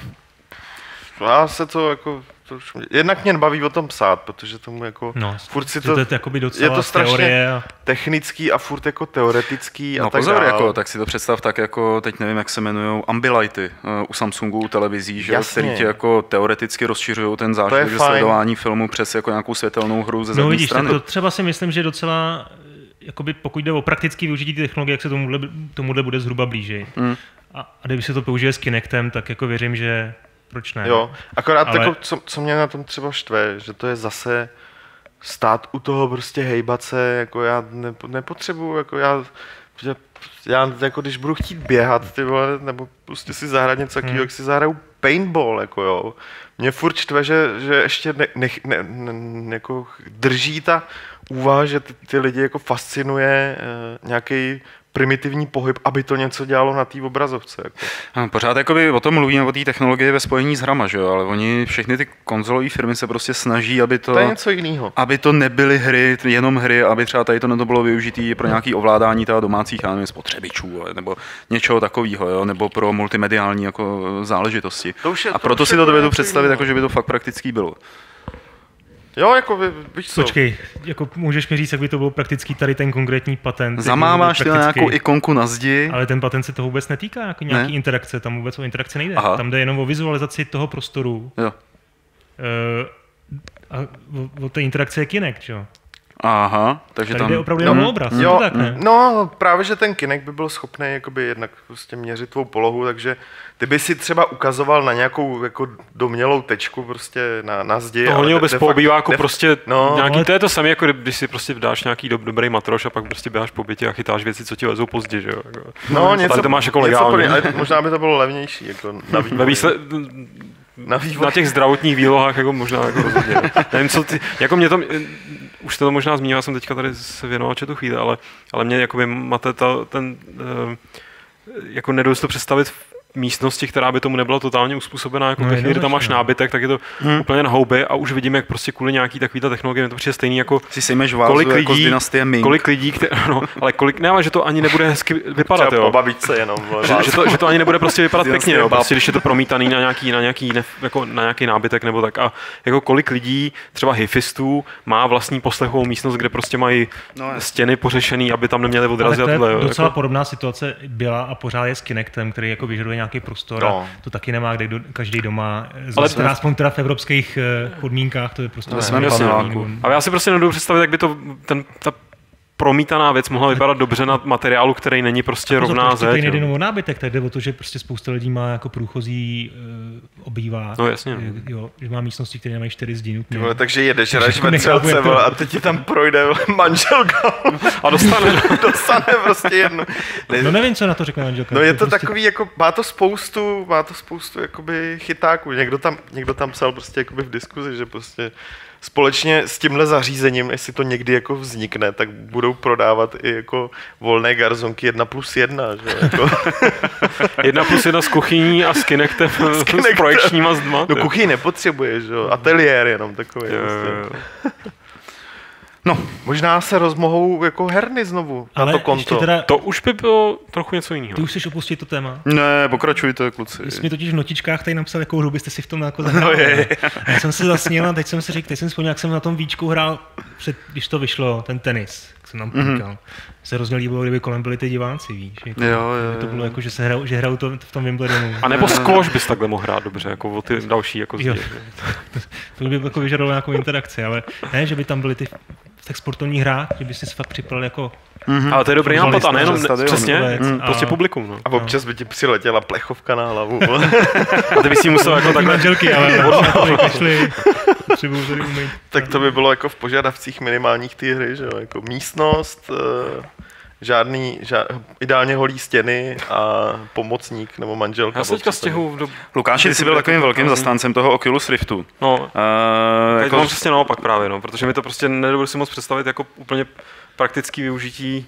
já se to jako, to už, jednak mě baví o tom psát, protože tomu jako, no, furt si to, to je, je to strašně a... technický a furt jako teoretický a no, tak pozor, dál. Jako, tak si to představ tak jako, teď nevím, jak se jmenujou, Ambilighty uh, u Samsungu, u televizí, že, který ti jako teoreticky rozšiřují ten zážitek ze sledování filmu přes jako nějakou světelnou hru ze zadní no, vidíš, strany. To třeba si myslím, že docela, jakoby, pokud jde o praktické využití technologie, jak se tomuhle, tomuhle bude zhruba blížej. Hmm. A, a kdyby se to použije s Kinectem, tak jako věřím, že proč ne. Jo, akorát ale... jako, co, co mě na tom třeba štve, že to je zase stát u toho prostě hejbat se, jako já ne, nepotřebuju, jako já, že, já jako když budu chtít běhat, ty vole, nebo prostě si zahrát něco takového, hmm. jak si zahraju paintball, jako jo. Mě furt štve, že, že ještě ne, ne, ne, ne, jako drží ta úvaha, že ty, ty lidi jako fascinuje uh, nějaký primitivní pohyb, aby to něco dělalo na té obrazovce. Jako. Pořád jakoby o tom mluvíme, o té technologii ve spojení s hrama, že jo? Ale oni, všechny ty konzolové firmy se prostě snaží, aby to, to je něco jiného. Aby to nebyly hry, jenom hry, aby třeba tady to nebylo využitý pro nějaké ovládání teda domácích, já nevím, spotřebičů, nebo něčeho takového, jo? Nebo pro multimediální jako záležitosti. To je, a proto si to dovedu představit, jako, že by to fakt praktický bylo. Jo, jako víš co. Počkej, jako můžeš mi říct, jak by to bylo praktický tady ten konkrétní patent. Zamáváš ty na nějakou ikonku na zdi. Ale ten patent se toho vůbec netýká, jako nějaký ne? interakce, tam vůbec o interakci nejde. Aha. Tam jde jenom o vizualizaci toho prostoru. Jo. Uh, a o, o té interakci je Kinect, jo. Aha, takže tady tam... jde opravdu jenom no, obraz, jo, to tak ne? No, právě, že ten Kinect by byl schopný jakoby jednak prostě měřit tvou polohu, takže ty by si třeba ukazoval na nějakou jako domělou tečku prostě na, na zdi. To hodně bez poobýváku def, prostě no, nějaký, ale... to je to samé, jako když si prostě dáš nějaký do, dobrý matroš a pak prostě běháš po bytě a chytáš věci, co ti lezou pozdě, že jo. Jako, no, něco, to máš jako legálně. Ale možná by to bylo levnější, jako na vývoj. Výsled... Na, na těch zdravotních výlohách jako možná jako rozhodně. Nevím, co ty, jako mě to, už to možná zmínil, já jsem teďka tady se věnoval četu chvíli, ale, ale mě jakoby mate ta, ten, jako nedovedu to představit místnosti, která by tomu nebyla totálně uspůsobená, jako No, ve chvíli, kdy tam máš no. nábytek, tak je to Hmm. úplně na houby a už vidím, jak prostě kvůli nějaký takovýhle technologie mi to přijde stejný jako Si sejmeš vázu kolik jako z lidí, dynastie Ming. kolik lidí, které, no, ale kolik, ne, ale že to ani nebude hezky vypadat, Třeba jo. pobavit se jenom. vole, Že, že, to, že to ani nebude prostě vypadat Dynastie pěkně, jo, bab. prostě, když je to promítaný na nějaký, na nějaký, ne, jako na nějaký nábytek nebo tak. A jako kolik lidí, třeba hifistů, má vlastní poslechovou místnost, kde prostě mají No, jasně. stěny pořešený, aby tam neměli Ale odrazy a to je tohle. jo, docela jako, podobná situace byla a pořád je s Kinectem, který jako vyžaduje nějaký prostor No. a to taky nemá kde kdo, každý doma. Ale Ale dnes- aspoň teda v evropských eh, podmínkách to je prostě... To jsme velmi jasně, banální. no. ale já si prostě nedovedu představit, jak by to ten, ta promítaná věc mohla vypadat dobře na materiálu, který není prostě Pozor, rovná to tady zeď. nejde jo. jenom o nábytek, tady jde o to, že prostě spousta lidí má jako průchozí uh, obývá. No jasně, no. Eh, Jo, že má místnosti, které nemají čtyři zdi nutně. Vole, takže jedeš, hraješ jako nechápu, vetřelce, jak to- vole, a teď ti tam projde vole, manželka. A dostane. Dostane prostě jednu. Ne, No nevím, co na to řekne manželka. No je to prostě- takový, jako, má to spoustu, má to spoustu jakoby chytáků. Někdo tam, někdo tam psal prostě jakoby v diskuzi, že prostě společně s tímhle zařízením, jestli to někdy jako vznikne, tak budou prodávat i jako volné garzonky jedna plus jedna, že jako. Jedna plus jedna s kuchyní a s Kinectem, s, Kinectem. s projekčníma zdma. No ty. kuchyň nepotřebuješ, že jo, ateliér jenom takový. Jo, prostě. jo, jo. No, Možná se rozmohou jako herny znovu na Ale to ještě konto. teda, To už by bylo trochu něco jiného. ty už chceš opustit to téma. ne, pokračujte, kluci. Ty jsi mi totiž v notičkách tady napsal, jakou hru byste si v tom jako zahráli. No, je. Já jsem se zasněl a teď jsem si řekl, teď jsem vzpomněl, jak jsem na tom víčku hrál, před, když to vyšlo, ten tenis, jak jsem nám říkal. Mm-hmm. Se hrozně líbilo, kdyby kolem byli ty diváci, víš. Jako, Jo, jo, to jo. bylo jako, že, se hrajou, že hrajou to v tom Wimbledonu. A nebo squash bys takhle mohl hrát dobře, jako o ty další jako Jo. zdě. To by jako vyžadovalo nějakou interakci, ale ne, že by tam byly ty v těch sportovních hrách, že by si fakt připadal jako Ale to je dobrý nápad a nejenom, ze stadionu. přesně, Mm. prostě A- publikum. No. A občas by ti přiletěla plechovka na hlavu. vole. A ty bys si musel jako ty takhle... manželky, ale na to vykašli, potřebuju tady umýt. Tak to by bylo jako v požadavcích minimálních té hry, že jo? Jako místnost, eh, žádný, žád, ideálně holý stěny a pomocník nebo manželka. Já se teďka popřípadě. stěhu do... Lukáši, ty jsi byl takovým velkým zastáncem toho Oculus Riftu. No, Uh, jako... jako, mám přesně naopak právě, no, protože mi to prostě nedovedu si moc představit jako úplně praktický využití.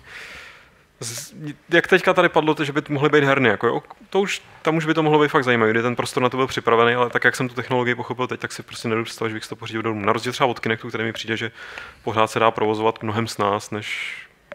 Z, jak teďka tady padlo, to, že by mohly být herny, jako jo, to už, tam už by to mohlo být fakt zajímavé, kdy ten prostor na to byl připravený, ale tak, jak jsem tu technologii pochopil teď, tak si prostě nedovedu představit, že bych si to pořídil domů. Na rozdíl třeba od Kinectu, který mi přijde, že pořád se dá provozovat mnohem s nás, než...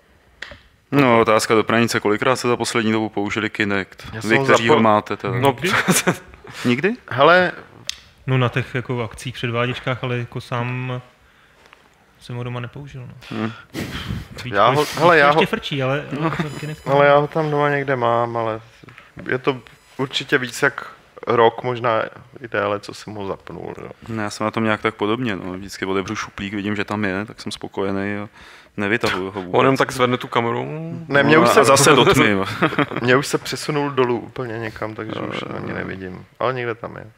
no, otázka do pranice, kolikrát se za poslední dobu použili Kinect? Já jsem Vy, ho kteří zapo- ho máte teda. No, Nikdy? Hele, No na těch jako akcích, předváděčkách, ale jako sám jsem ho doma nepoužil. No. Hmm. Víčko Já ho- ještě- hele, já ještě ho- frčí, ale... ale Kinect- ale já ho tam doma někde mám, ale je to určitě víc jak rok, možná i déle, co jsem ho zapnul. Jo. Ne, já jsem na tom nějak tak podobně. No. Vždycky otevřu šuplík, vidím, že tam je, tak jsem spokojený a nevytahuju ho vůbec. on jenom tak zvedne tu kameru. Ne, mě No, už a se, zase do tmy. jo. mě už se přesunul dolů úplně někam, takže už ani nevidím. Ale někde tam je.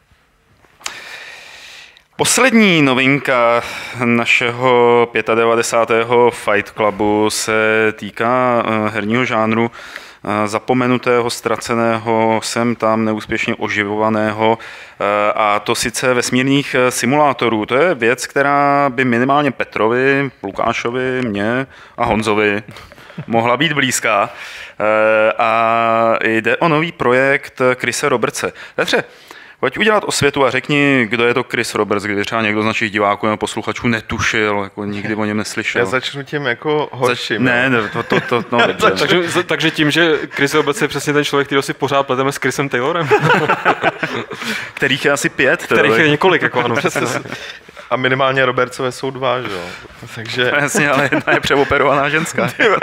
Poslední novinka našeho devadesátého pátého Fight Clubu se týká eh, herního žánru eh, zapomenutého, ztraceného, sem tam neúspěšně oživovaného, eh, a to sice vesmírných eh, simulátorů. To je věc, která by minimálně Petrovi, Lukášovi, mně a Honzovi mohla být blízká. Eh, A jde o nový projekt Chrise Robertse. Petře, pojď udělat osvětu a řekni, kdo je to Chris Roberts, kdyby třeba někdo z našich diváků nebo posluchačů netušil, jako nikdy o něm neslyšel. Já začnu tím jako horším. ne, jo. ne, to, to, to no, dobře. Takže, takže tím, že Chris Roberts je přesně ten člověk, který si pořád pleteme s Chrisem Taylorem, Kterých je asi pět. Teda, kterých je tak- několik, jako ano, přesně. A minimálně Robertsové jsou dva, že jo. Takže... Jasně, ale jedna je přeoperovaná ženská.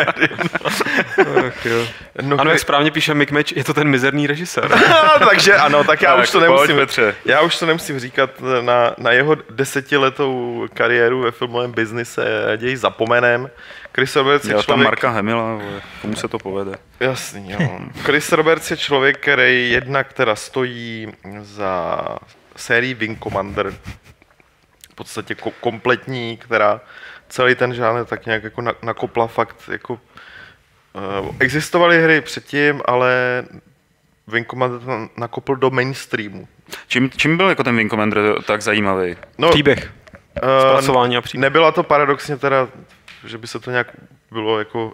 Ach, jo. No, Ano, jak správně píše Mick Match, je to ten mizerný režisér. takže ano, tak já Tak, už to pojď, nemusím, Petře. já už to nemusím říkat, na, na jeho desetiletou kariéru ve filmovém biznise raději zapomenem. Chris Roberts je Já tam člověk... Marka Hemila, vole, komu se to povede. Jasný, jo. Chris Roberts je člověk, který jednak teda stojí za sérií Wing Commander, v podstatě ko- kompletní, která celý ten žánr tak nějak jako na- nakopla fakt jako... Uh, existovaly hry předtím, ale Wing Commander to nakopl do mainstreamu. Čím, čím byl jako ten Wing Commander tak zajímavý? No, Příběh, uh, zpracování a příběh. nebyla to paradoxně teda, že by se to nějak bylo jako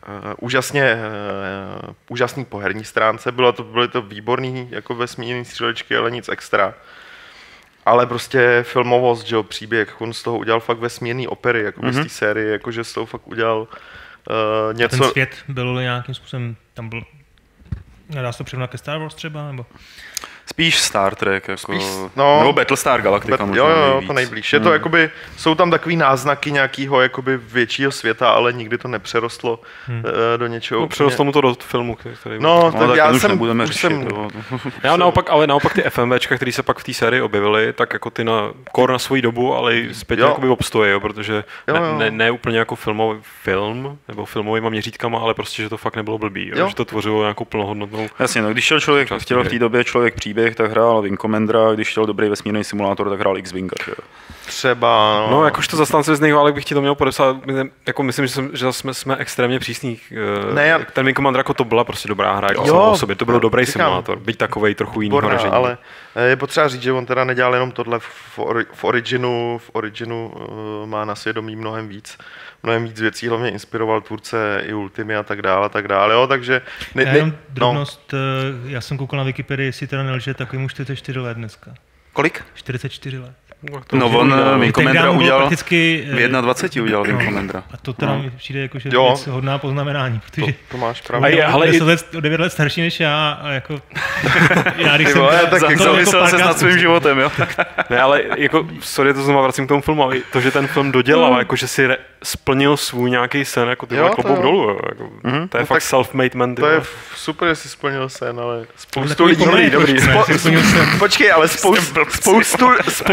úžasně, uh, úžasný po herní stránce, bylo to, byly to výborný jako vesmírný střílečky, ale nic extra. Ale prostě filmovost, že jo, příběh, on z toho udělal fakt vesmírný opery, jako mm-hmm. z té série, jakože z toho fakt udělal uh, něco... Ten svět byl nějakým způsobem, tam byl, dá se to přirovnat ke Star Wars třeba, nebo? Spíš Star Trek, jako, Spíš, no, nebo Battlestar Galactica. Bet, jo, jo, nejvíc. To nejblíž. Je to, hmm. jakoby, jsou tam takový náznaky nějakého jakoby většího světa, ale nikdy to nepřerostlo hmm. do něčeho. No, přerostlo mu to do filmu, který... No, no tak já už jsem, nebudeme už řešit. Jsem... já naopak, ale naopak ty FMVčka, které se pak v té sérii objevily, tak jako ty na kor na svoji dobu, ale i zpětně jakoby obstojí, jo, protože jo, jo. Ne, ne, ne úplně jako filmový film, nebo filmovýma měřítkama, ale prostě, že to fakt nebylo blbý, jo, jo. Že to tvořilo nějakou plnohodnotnou... Jasně, no, když chtěl člověk, chtěl v té době člověk příběh, tak hrál Wing Commandera, když chtěl dobrý vesmírný simulátor, tak hrál X-Winga, že jo. Třeba... No, jakožto zastánce vězných válek bych ti to měl podepsat, jako myslím, že, jsem, že jsme, jsme extrémně přísní. Ne, já... Ten Wing Commander jako to byla prostě dobrá hra, jako jo, o sobě, to byl no, dobrý říkám, simulátor, byť takovej trochu jiný ražení. Ale je potřeba říct, že on teda nedělal jenom tohle, v, ori, v Originu, v Originu uh, má na svědomí mnohem víc. Mnohem víc věcí, hlavně inspiroval tvůrce i Ultimy a tak dále, a tak dále, jo, takže... Ne, já jenom drobnost, no. Já jsem koukal na Wikipedii, jestli teda nelže, takovýmu čtyřicet čtyři let dneska. Kolik? čtyřicet čtyři let. No, no on Wing Commandera udělal prakticky, v dvacet jedna udělal Wing Commandera. A to teda no. mi přijde jako, že je hodná poznamenání, protože... To, to máš pravdu. Je deset let, o devět let starší než já a jako... já když jsem... Tak jak zamyslel se nad svým životem, jo? Ne, ale jako, sorry, to znovu vracím k tomu filmu, ale to, že ten film dodělal, jako, že si re, splnil svůj nějaký sen, jako ty vole klobouk dolů, jo. Jako, mm-hmm. To je no fakt self-made man. To je super, že jsi splnil sen, ale spoustu lidí... Dobrý, dobrý. Počkej, ale spoustu... Spoustu...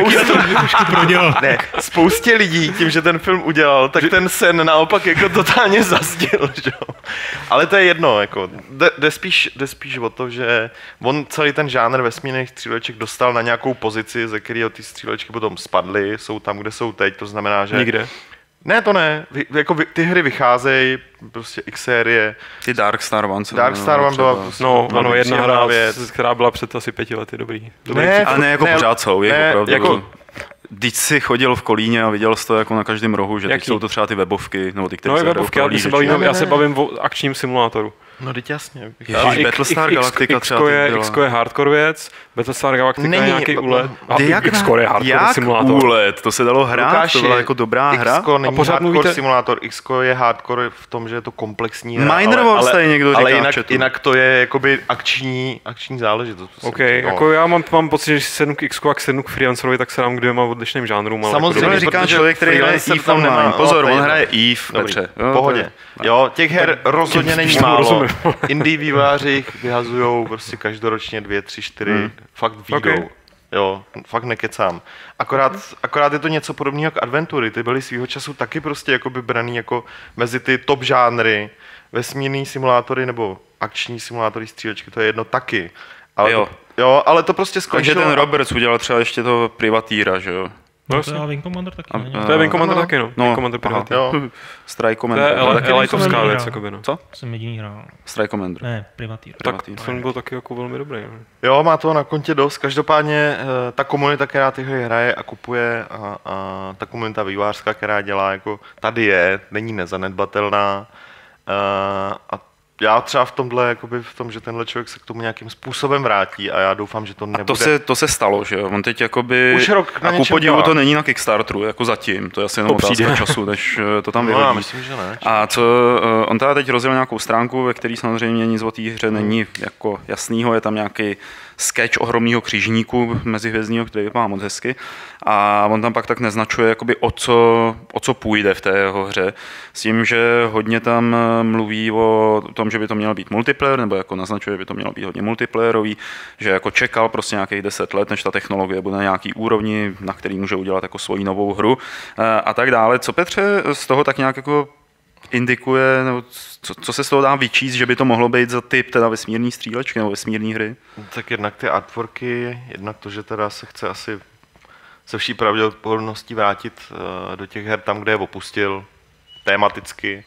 Ne, spoustě lidí, tím, že ten film udělal, tak ten sen naopak jako totálně zazdil, že jo. Ale to je jedno, jako, jde, jde, spíš, jde spíš o to, že on celý ten žánr vesmírných stříleček dostal na nějakou pozici, ze kterého ty střílečky potom spadly, jsou tam, kde jsou teď, to znamená, že... Nikde. Ne, to ne. Vy, jako vy, ty hry vycházejí, prostě X-série. Ty Dark Star One. Dark Star One byla prostě no, ano, jedna hra, věc, která byla před asi pěti lety dobrý. dobrý ne, ale ne, jako ne, pořád jsou, ne, jako opravdu. Jako, Když jsi chodil v Kolíně a viděl jsi to jako na každém rohu, že teď jsou to třeba ty webovky, nebo ty, které no, se webovky, já, se bavím, já se bavím o akčním simulátoru. No, teď jasně. Ježíš, Battlestar Galactica třeba je, X-ko je hardcore věc, Battlestar Galactica je nějaký úlet. A X-ko je hardcore jak simulátor. úlet? To se dalo hrát, Lukáši, to byla jako dobrá hra. X-ko není a pořád hardcore mluvíte... simulátor, X-ko je hardcore v tom, že je to komplexní hra. Minor Wars tady někdo říká. Ale jinak, jinak to je jakoby akční, akční záležitost. OK, no. Jako já mám, mám pocit, že když sednu k X-ko a k sednu k Freelancerovi, tak se dám k dvěma odlišným žánrům. Samozřejmě jako říká člověk, který hraje Eve online. Pozor, on hraje Eve, Petře. V pohodě. Jo, těch her rozhodně není málo. Indie vývojáři vyhazujou prostě každoročně dvě, tři, čtyři, hmm. fakt výjdou. Okay. Jo, fakt nekecám. Akorát, okay. akorát je to něco podobného jako adventury. Ty byly svýho času taky prostě jakoby braný jako mezi ty top žánry, vesmírný simulátory nebo akční simulátory střílečky, to je jedno taky. Ale jo. To, jo, ale to prostě skončilo. Takže ten Roberts udělal třeba ještě to privatýra, že jo? No, to je Wing Commander taky, a, ne? To je Wing Commander taky, no. no Wing Commander Privatýr. Strike Commander. To je Elitovská věc, jakoby, no. Co? Jsem jediný hrál. Strike Commander. Ne, Privatýr. Tak film byl taky jako velmi dobrý. Ne? Jo, má to na kontě dost. Každopádně ta komunita, která ty hry hraje a kupuje a, a ta komunita vývojářská, která dělá, jako tady je, není nezanedbatelná. A, a já třeba v tomhle, jakoby v tom, že tenhle člověk se k tomu nějakým způsobem vrátí a já doufám, že to nebude... A to se, to se stalo, že jo? On teď jakoby... Už rok na a ku podivu to není na Kickstarteru, jako zatím. To je asi jenom otázka času, než to tam vyhodí. No, já myslím, že ne. A co, on teda teď rozjel nějakou stránku, ve které samozřejmě nic o té hře není jako jasnýho, je tam nějaký sketch ohromného křižníku mezihvězdního, který vypadá moc hezky. A on tam pak tak neznačuje, jakoby o, co, o co půjde v té jeho hře. S tím, že hodně tam mluví o tom, že by to mělo být multiplayer, nebo jako naznačuje, že by to mělo být hodně multiplayerový, že jako čekal prostě nějakých deset let, než ta technologie bude na nějaký úrovni, na který může udělat jako svoji novou hru a tak dále. Co Petře z toho tak nějak jako indikuje, nebo co, co se z toho dá vyčíst, že by to mohlo být za typ teda vesmírný střílečky nebo vesmírný hry? Tak jednak ty artworky, jednak to, že teda se chce asi se vší pravděpodobností vrátit uh, do těch her tam, kde je opustil, tematicky.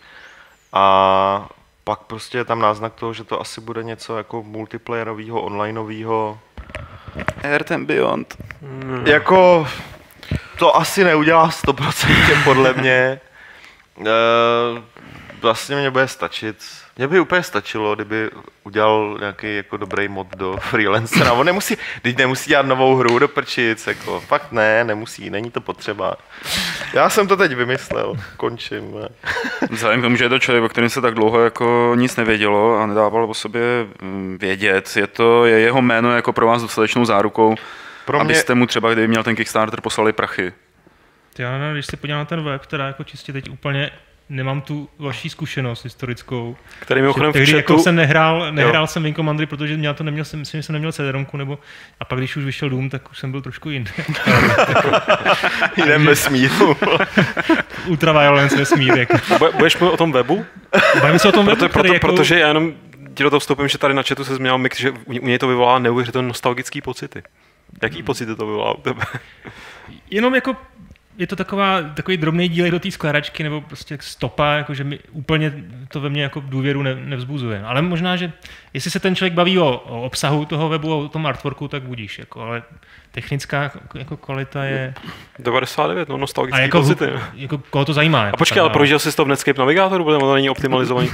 A pak prostě je tam náznak toho, že to asi bude něco jako multiplayerového, onlineového. Earth and Beyond. Hmm. Jako to asi neudělá sto procent podle mě. Uh, vlastně mě bude stačit, mě by úplně stačilo, kdyby udělal nějaký jako dobrý mod do freelancera. On nemusí, teď nemusí dělat novou hru do prčic, jako fakt ne, nemusí, není to potřeba. Já jsem to teď vymyslel, končím. Ne. Vzhledem k tomu, že je to člověk, o kterém se tak dlouho jako nic nevědělo a nedával o sobě vědět, je to je jeho jméno jako pro vás dostatečnou zárukou, pro mě... abyste mu třeba, kdyby měl ten Kickstarter, poslali prachy. Já ne, když se podívám na ten web, teda jako čistě teď úplně nemám tu vaší zkušenost historickou. Který mimochodem v chatu... jako jsem nehrál, nehrál jo. jsem Wing Commandery, protože já to neměl, jsem, myslím, že jsem neměl C D-romku, nebo a pak když už vyšel Doom, tak už jsem byl trošku jinde. Jdem vesmíru. Ultraviolence vesmír. Jako. Budeš mluvit o tom webu? Bavíme se o tom webu, proto, proto, jako... protože já jenom ti do toho vstoupím, že tady na chatu se změnil mix, že u něj to vyvolá neuvěřitelně nostalgický pocity. Jaký pocity to vyvolá u tebe? Jenom jako je to taková, takový drobný dílek do té skládačky, nebo prostě stopa, jakože mi úplně to ve mně jako důvěru ne, nevzbuzuje. Ale možná, že jestli se ten člověk baví o, o obsahu toho webu a o tom artworku, tak budíš. Jako, ale technická jako kvalita je... devadesát devět, no nostalgický jako, pocity. Jako, koho to zajímá. A počkej, ale prožil jsi to v Netscape navigátoru, protože to není optimalizovaný.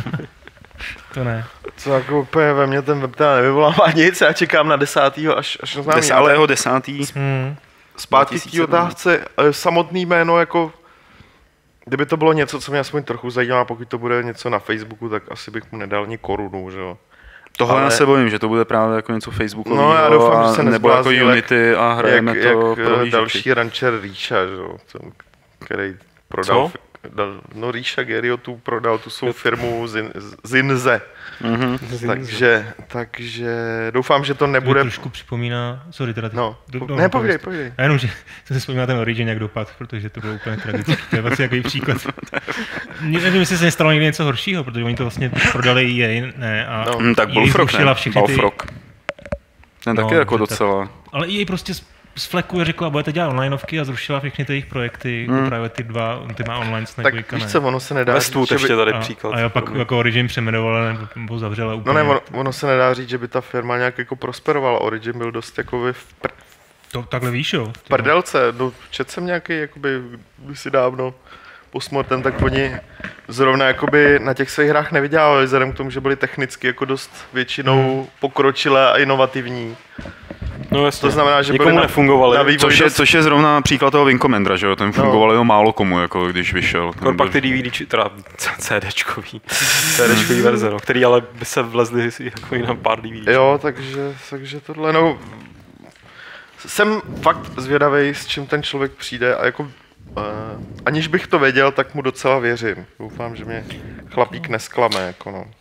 To ne. Co jako úplně ve mně ten web teda nevyvolává nic, já čekám na desátýho až, až na známý. Desátého desátý. Hmm. Zpátky k té otázce, samotný jméno, jako kdyby to bylo něco, co mě aspoň trochu zajímá, pokud to bude něco na Facebooku, tak asi bych mu nedal ani korunu, že jo. Tohle Ale... já se bojím, že to bude právě jako něco Facebookového, no, já doufám, že se nebo jako nezblázní, Unity a hrajeme jak, to jak pro výživky. další rancher Ríša, že jo, který prodal... Co? No Ríša Geriotu prodal tu svou firmu Zin, Zinze. Mm-hmm. Takže, takže doufám, že to nebude... To trošku připomíná, sorry teda. No, do, no ne, povídej, povídej. Já jenom, že jsem si vzpomínal ten Origin, jak dopad, protože to bylo úplně tragické. To je vlastně jaký příklad. Nevím, jestli se nestalo někdy něco horšího, protože oni to vlastně prodali E A, ne, a no. mm, tak E A Bullfrog, ne? všechny ty... Bullfrog. Ten no, taky jako tak, docela... Ale E A prostě z fleku řekla, budete dělat onlineovky a zrušila všechny ty jejich projekty, mm. právě ty dva, ty má online Snake. Tak víš co, ono se nedá Westwood říct, ještě tady a, příklad. A já pak jako Origin přemenovala nebo zavřela úplně. No ne, ono, ono se nedá říct, že by ta firma nějak jako prosperovala. Origin byl dost jako v pr... To takhle víš, jo? V prdelce, no četl jsem nějaký, jakoby, kdysi dávno postmortem, tak oni zrovna jakoby na těch svých hrách nevydělávali, vzhledem k tomu, že byli technicky jako dost většinou hmm. pokročilé a inovativní. No jasně. To znamená, že nikomu byli nefungovali. Na, na což, je, což je zrovna příklad toho Wing Commandera, že jo? Ten fungoval no. jenom málo komu, jako když vyšel. Kor pak ty DVDčky, teda CDčkový, CDčkový verze, no, který ale by se vlezli jako i na pár DVDčků. Jo, takže, takže tohle, no... Jsem fakt zvědavý, s čím ten člověk přijde a jako... Uh, aniž bych to věděl, tak mu docela věřím. Doufám, že mě chlapík nesklame, jako no.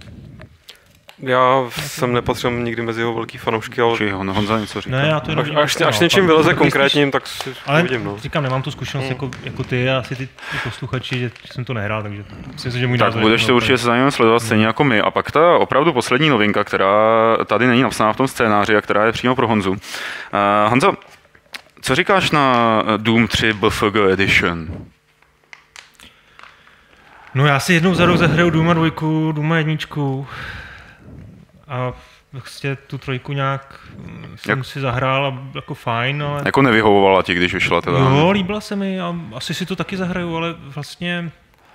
Já jsem nepatřil nikdy mezi jeho velký fanoušky, ale... Či on, Honza něco říká. Ne, já to až, až, až něčím vyleze konkrétním, tak si ale uvidím, no. Říkám, nemám tu zkušenost hmm. jako, jako ty a asi ty, ty posluchači, že jsem to nehrál, takže myslím, že můj tak názor... budeš to určitě se zajímavé sledovat stejně jako my. A pak ta opravdu poslední novinka, která tady není napsaná v tom scénáři a která je přímo pro Honzu. Uh, Honzo, co říkáš na Doom tři B F G Edition? No já si jednou za rok zahraju Dooma dvojku, Dooma jedničku a vlastně tu trojku nějak jsem Jak? si zahrál a jako fajn, ale... Jako nevyhovovala ti, když vyšla teda? Jo, líbila se mi a asi si to taky zahraju, ale vlastně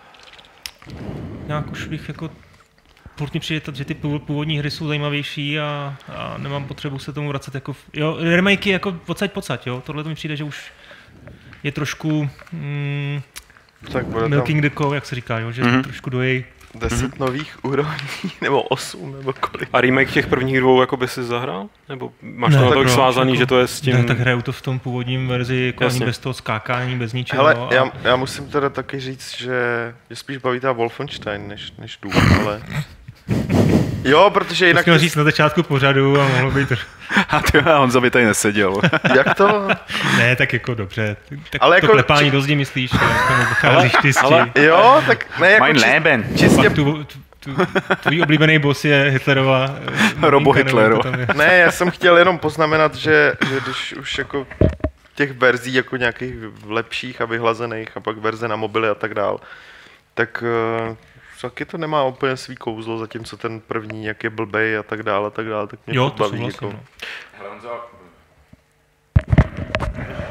nějak už bych jako furt mi přijde, že ty původní hry jsou zajímavější a, a nemám potřebu se tomu vracet jako... Jo, remakey jako odsaď pocať, jo, tohle to mi přijde, že už je trošku... Mm, tak milking the cow, jak se říká, jo, že mm-hmm. trošku dojej. Deset mm-hmm. nových úrovní, nebo osm, nebo kolik. A remake těch prvních dvou jako by si zahrál? Nebo máš ne, to tak svázaný, jako, že to je s tím... Ne, tak hraju to v tom původním verzi, jako ani bez toho skákání, bez ničeho. Hele, a... já, já musím teda taky říct, že mě spíš baví ta Wolfenstein, než, než Doom, ale... Jo, protože jinak... To chtěl říct na začátku pořadu a mohlo být... A ty Honza by tady neseděl. Jak to? Ne, tak jako dobře. Tak ale to jako, klepání či... do zdi myslíš, jak tomu vycházíš ty s tím. Jo, tak ne jako mein čist, Leben. Čistě... Tu, tu, tu, tvůj oblíbený boss je Hitlerova... Robo Hitleru. Ne, já jsem chtěl jenom poznamenat, že, že když už jako těch verzí jako nějakých lepších a vyhlazených a pak verze na mobily a tak dál, tak... taky to nemá úplně svý kouzlo, zatímco ten první, jak je blbej a tak dále, a tak dále, tak mě jo, to baví. Jako. No.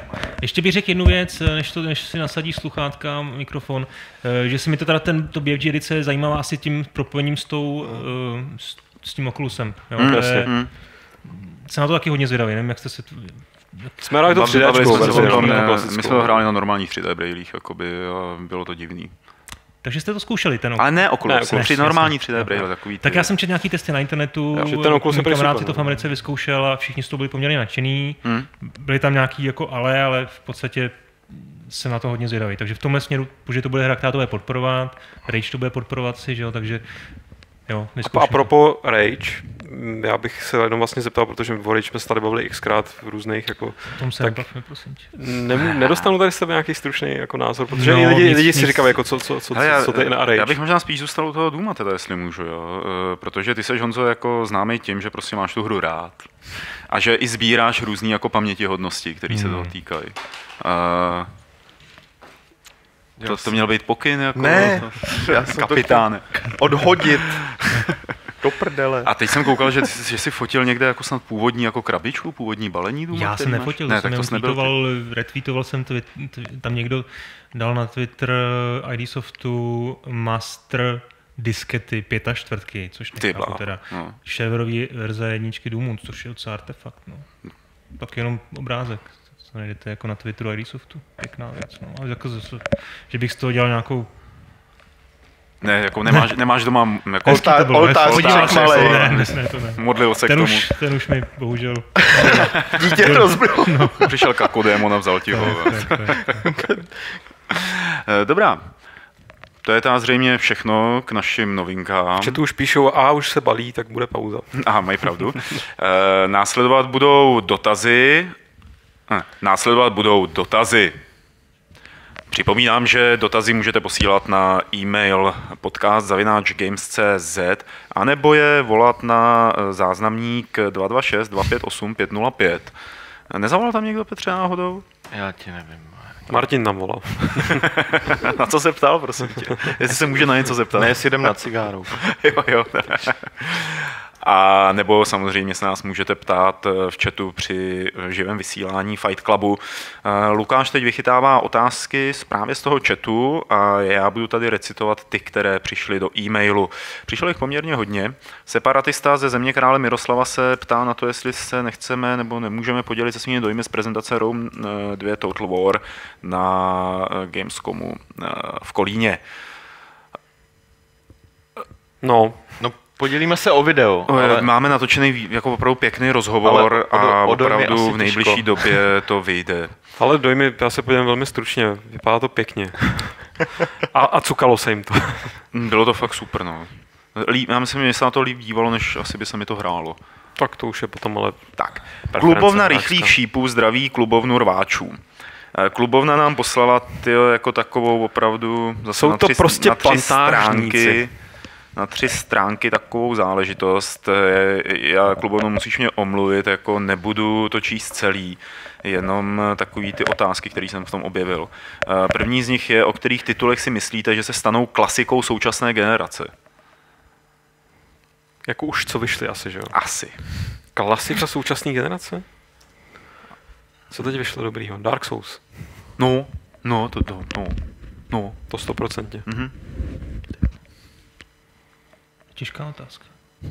Ještě bych řekl jednu věc, než, to, než si nasadíš sluchátka, mikrofon, že se mi to teda ten, to B F G edice je zajímavá asi tím propojením s, tou, s, s tím Oculusem. Jo? Mm, je, mm. Jsem na to taky hodně zvědavý, nevím, jak jste se... Jsme hráli to tři dé, my jsme to hráli na normálních tři dé brailích, jakoby, a bylo to divný. Takže jste to zkoušeli, ten Oculus? Ale ne Oculus, ne, při normální tři dé braille takový. Tak já jsem četl nějaký testy na internetu, já, ten Oculus můj kamarád si to v Americe vyzkoušel a všichni z toho byli poměrně nadšený. Hmm. Byly tam nějaký jako ale, ale v podstatě jsem na to hodně zvědavý. Takže v tomhle směru, protože to bude hra, která to bude podporovat, Rage to bude podporovat si, že jo, takže jo, a, a propos Rage, já bych se jenom vlastně zeptal, protože o Rage jsme se tady bavili xkrát v různých jako... Tom se nebavme, prosím tě. Ne, nedostanu tady z tebe nějaký stručný jako názor, protože no, lidi, nic, lidi si nic. říkají, jako co, co, co, já, co ty na Rage. Já bych možná spíš zůstal u toho Dooma teda, jestli můžu, jo. E, protože ty seš, Honzo, jako známý tím, že prostě máš tu hru rád. A že i sbíráš různý jako pamětihodnosti, které hmm. se toho týkají. E, To, to měl být pokyn jako ne, to, já jsem kapitáne. Odhodit. Do prdele. A teď jsem koukal, že, že jsi fotil někde jako snad původní jako krabičku, původní balení Dooma. Já jsem nefotil, ne, jsem jenom tweetoval, retweetoval jsem, twi- twi- tam někdo dal na Twitter I D Softu master diskety pět čtvrtky, což nechápu teda. No. Šéverový verze jedničky Doomu, což je docela artefakt. No. Tak jenom obrázek. To najdete jako na Twitteru I D Softu. Pěkná věc. No. Ale jako zase, že bych z toho dělal nějakou... Ne, jako nemáš, ne. nemáš doma jako oltářník malej. Ne, ne, ne, to ne. Modlil se ten k tomu. Už, ten už mi bohužel... Dítě rozbil. No. Přišel Kakodémon a vzal ti ho. Dobrá. To je teda zřejmě všechno k našim novinkám. V chatu už píšou, a už se balí, tak bude pauza. Aha, mají pravdu. E, následovat budou dotazy. E, následovat budou dotazy. Připomínám, že dotazy můžete posílat na e-mail podcast zavináč games tečka cé zet anebo je volat na záznamník dva dva šest dva pět osm pět nula pět. Nezavolal tam někdo, Petře, náhodou? Já ti nevím. Martin nám volal. Na co se ptal, prosím tě? Jestli se může na něco zeptat. Ne, jestli jdem na cigáru. jo, jo. A nebo samozřejmě se nás můžete ptát v chatu při živém vysílání Fight Clubu. Lukáš teď vychytává otázky právě z toho chatu a já budu tady recitovat ty, které přišly do e-mailu. Přišlo jich poměrně hodně. Separatista ze Země krále Miroslava se ptá na to, jestli se nechceme nebo nemůžeme podělit se svými dojmy z prezentace Rome dva Total War na Gamescomu v Kolíně. No, no podělíme se o video. Ale... Máme natočený jako opravdu pěkný rozhovor o, a o opravdu v nejbližší těžko. době to vyjde. Ale dojmy, já se podívám velmi stručně, vypadá to pěkně. A, a cukalo se jim to. Bylo to fakt super, no. Líp, já myslím, že se na to líp dívalo, než asi by se mi to hrálo. Tak to už je potom ale... Tak, klubovna rychlých šípů zdraví klubovnu rváčů. Klubovna nám poslala tyjo, jako takovou opravdu zase Jsou na tři, to prostě na tři stránky. Na tři stránky takovou záležitost. Já, klubovnu, musíš mě omluvit, jako nebudu to číst celý, jenom takový ty otázky, které jsem v tom objevil. První z nich je, o kterých titulech si myslíte, že se stanou klasikou současné generace? Jako už co vyšly asi, že jo? Asi. Klasika současné generace? Co teď vyšlo dobrýho? Dark Souls? No, no, to, to, no, no. To stoprocentně. Mhm. Těžká otázka.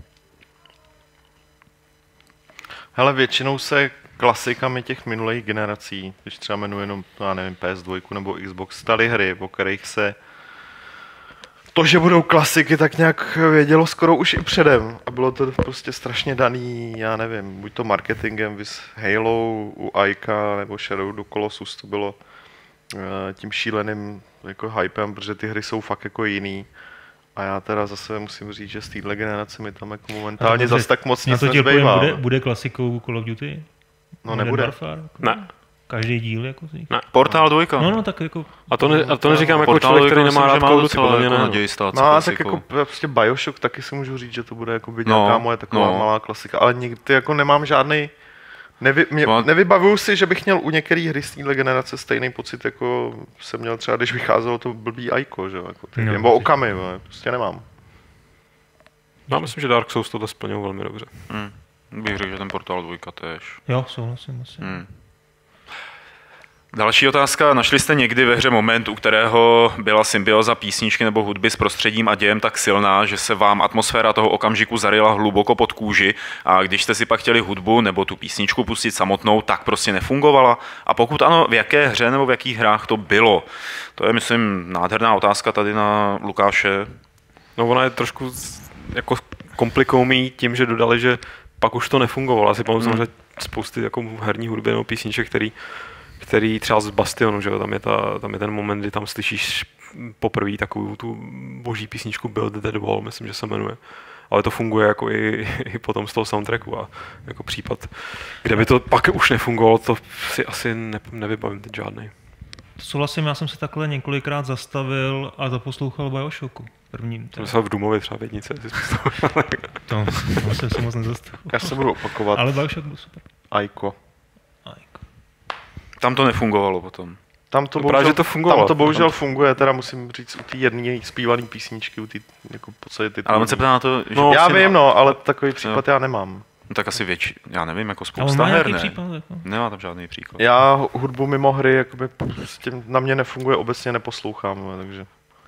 Hele, většinou se klasikami těch minulých generací, když třeba jmenuji jenom, já nevím, P S dva nebo Xbox, staly hry, o kterých se to, že budou klasiky, tak nějak vědělo skoro už i předem. A bylo to prostě strašně daný, já nevím, buď to marketingem, vys Halo u Aika nebo Shadow of the Colossus, to bylo uh, tím šíleným jako hypem, protože ty hry jsou fakt jako jiný. A já teda zase musím říct, že z téhle generace mi tam jako momentálně zase tak moc nic nezbývá. Bude, bude klasikou Call of Duty? No nebude. Warfare, jako ne. Každý díl jako z nich? Ne. Portál dvojka. No, no, tak jako... A to, ne, a to neříkám jako člověk, který nemá rád Call of Duty, podle mě ne. No a tak jako prostě Bioshock taky si můžu říct, že to bude jako být no, nějaká moje taková no. malá klasika, ale nikdy jako nemám žádnej... Nevy, mě, nevybavuju si, že bych měl u některých hry z téhle generace stejný pocit, jako jsem měl třeba, když vycházelo to blbý Aiko, že jako ty, no, nebo Okami, jo, prostě nemám. Já myslím, že Dark Souls to splňují velmi dobře. Hmm. Bych řekl, že ten Portál dvojka též. Jo, souhlasím asi. Hmm. Další otázka. Našli jste někdy ve hře moment, u kterého byla symbioza písničky nebo hudby s prostředím a dějem tak silná, že se vám atmosféra toho okamžiku zaryla hluboko pod kůži a když jste si pak chtěli hudbu nebo tu písničku pustit samotnou, tak prostě nefungovala? A pokud ano, v jaké hře nebo v jakých hrách to bylo? To je, myslím, nádherná otázka tady na Lukáše. No ona je trošku jako komplikovaný tím, že dodali, že pak už to nefungovalo. Asi pamatuju samozřejmě spousty jako herní hudby nebo písniček, který který třeba z Bastionu, že jo, tam je, ta, tam je ten moment, kdy tam slyšíš poprvé takovou tu boží písničku Build That Wall, myslím, že se jmenuje. Ale to funguje jako i, i potom z toho soundtracku a jako případ, kde by to pak už nefungovalo, to si asi ne, nevybavím teď žádnej. Souhlasím, já jsem se takhle několikrát zastavil a zaposlouchal Bioshocku. Prvním. To jsem v Doomově třeba v jednice. To, to jsem se moc nezastavil. Já se budu opakovat. Ale Bioshock byl super. Aiko. Aiko. Tam to nefungovalo potom. Tam to, no bohužel, právě, to fungovalo. Tam to bohužel funguje, teda musím říct u té jedné zpívané písničky, u té jako v podstatě ty. Ale on se ptá na to, že... No, já vím, no, ale takový případ já nemám. No, tak asi větší, já nevím, jako A on spousta má her, nějaký ne? případ, jako? Nemá tam žádný příklad. Já hudbu mimo hry jakoby prostě na mě nefunguje, obecně neposlouchám, no, takže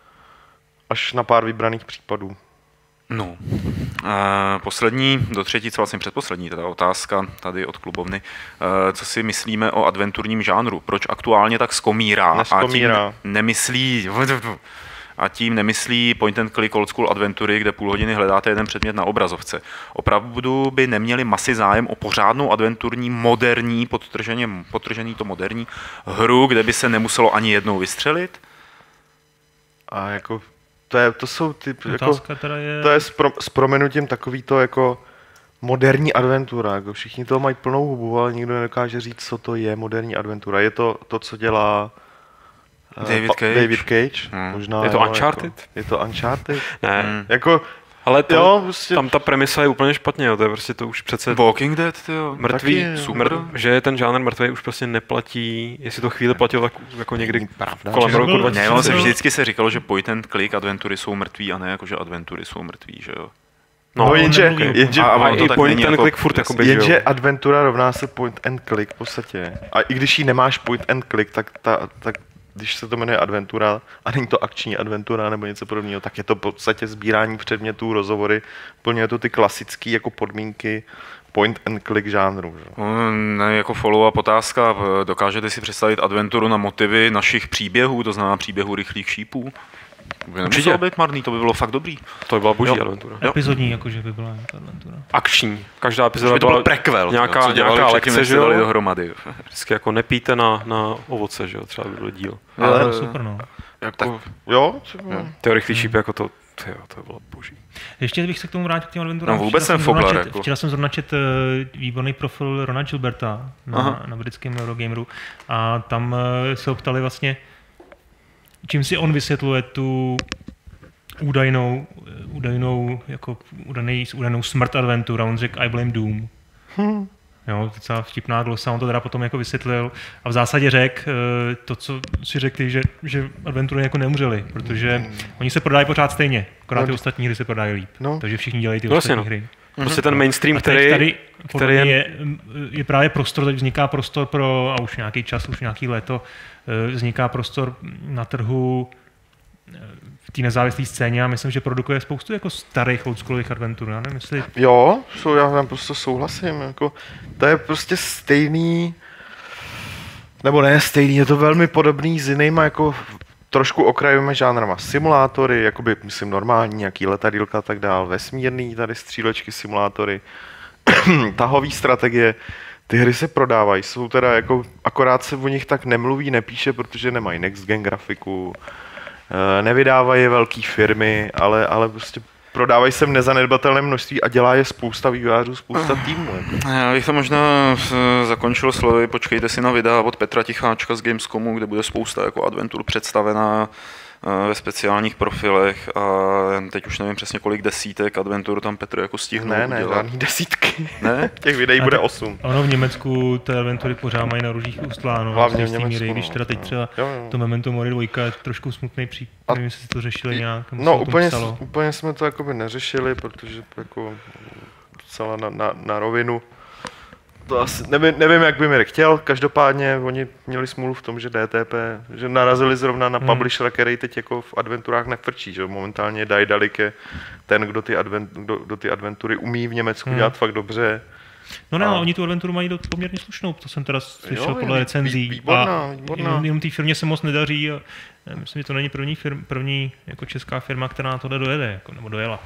až na pár vybraných případů. No, e, poslední, do třetice, vlastně předposlední, teda otázka tady od klubovny. E, co si myslíme o adventurním žánru? Proč aktuálně tak skomírá? Neskomírá. A tím nemyslí... A tím nemyslí point and click old school adventury, kde půl hodiny hledáte jeden předmět na obrazovce. Opravdu by neměli masy zájem o pořádnou adventurní, moderní, podtrženě, podtržený to moderní hru, kde by se nemuselo ani jednou vystřelit? A jako, to, je, to jsou ty, jako, teda je... to je s, pro, s prominutím takový to jako moderní adventura, jako všichni toho mají plnou hubu, ale nikdo nedokáže říct, co to je moderní adventura. Je to to, co dělá David Cage. David Cage. Hmm. Možná, je to jo, Uncharted? Jako, je to Uncharted? Ne. Hmm. Jako, ale to, jo, prostě... tam ta premisa je úplně špatně, jo. To je prostě to už přece... Walking Dead, tyjo. Mrtvý, Taky, super, mr- že je ten žánr mrtvý už prostě neplatí, jestli to chvíli platilo tak jako někdy pravda, kolem že roku byl- dva Ne, tisíce. ono se vždycky se říkalo, že point and click adventury jsou mrtví a ne jako, že adventury jsou mrtví, že jo? No, No, jenže, nemluví. jenže, A- a A ono to i tak point není and jako- click furt jako běží, jenže jo. adventura rovná se point and click v podstatě. A i když jí nemáš point and click, tak, ta, tak když se to jmenuje adventura a není to akční adventura nebo něco podobného, tak je to v podstatě sbírání předmětů, rozhovory, plně to ty klasické jako podmínky point and click žánru. Že? Ne, jako follow-up otázka, dokážete si představit adventuru na motivy našich příběhů, to znamená příběhů rychlých šípů? By nemuselo být marný, to by bylo fakt dobrý. To by byla boží Jo. adventura. Jo. Epizodní, jakože by byla nějaká adventura. Akční. Každá epizoda By to byl prequel, nějaká, co dělali nějaká předtím, lekce, než že se dali jo? dohromady. Vždycky jako nepijte na, na ovoce, že jo? Třeba by byl díl. Ale Ale- super, no. Jako, jo? třeba. Jo. Ty rychlý šíp jako to, tyjo, to bylo boží. Ještě bych se k tomu vrátil k těm adventurám. No, vůbec Včera jsem zrovna foglar, čet- jako. Včera jsem zrovna četl uh, výborný profil Rona Gilberta na, Aha. na britském Eurogameru a tam uh, se ho ptali vlastně, čím si on vysvětluje tu údajnou, údajnou, jako údajný, údajnou smrt adventura. On řekl I blame Doom. Hm. Jo, docela vtipná glosa, on to teda potom jako vysvětlil a v zásadě řekl uh, to, co si řekli, že, že adventury jako neumřeli, protože oni se prodají pořád stejně, akorát ty No. ostatní hry se prodají líp, No. takže všichni dělají ty Vlastně, ostatní no. hry. Prostě ten mainstream, A teď který, tady který je, je... je, je právě prostor, teď vzniká prostor pro, a už nějaký čas, už nějaký léto, eh, vzniká prostor na trhu eh, v té nezávislé scéně a myslím, že produkuje spoustu jako starých oldschoolových adventur. Já nevím, jestli Jo, jsou, já tam prostě souhlasím. Jako, to je prostě stejný, nebo ne stejný, je to velmi podobný s jinýma jako trošku okrajovými žánrama. Simulátory, jakoby, myslím, normální, nějaký letadýlka a tak dál, vesmírný, tady střílečky, simulátory, tahový strategie. Ty hry se prodávají, jsou teda jako, akorát se o nich tak nemluví, nepíše, protože nemají next gen grafiku, eh, nevydávají je velké firmy, ale, ale prostě prodávají se v nezanedbatelném množství a dělá je spousta vývojářů, spousta týmů. Jako. Já bych to možná eh, zakončil slovy, počkejte si na videa od Petra Ticháčka z Gamescomu, kde bude spousta jako adventur představená eh, ve speciálních profilech a teď už nevím přesně kolik desítek adventur tam Petr jako stihnul Ne, ne, udělat. žádný desítky. Ne? Těch videí A bude to- osm. ono v Německu ty adventury pořád mají na rožích ustláno. Hlavně v z té Německu, míry, no. když teda teď třeba Jo, jo. to Memento Mori dva je trošku smutný případ, A- nevím, jestli si to řešili nějak. nebo se No o tom úplně, psalo. úplně jsme to jakoby neřešili, protože jako celá na, na, na rovinu To asi, nevím, nevím, jak by mi chtěl, každopádně oni měli smůlu v tom, že D T P, že narazili zrovna na hmm. publishera, který teď jako v adventurách nefrčí, že momentálně Daedalic je ten, kdo ty, advent, kdo, kdo ty adventury umí v Německu hmm. dělat fakt dobře. No ne, a... oni tu adventuru mají do poměrně slušnou, to jsem teda slyšel jo, podle recenzí. Výborná, výborná. A jenom té firmě se moc nedaří a myslím, že to není první, firm, první jako česká firma, která na tohle dojede, jako, nebo dojela.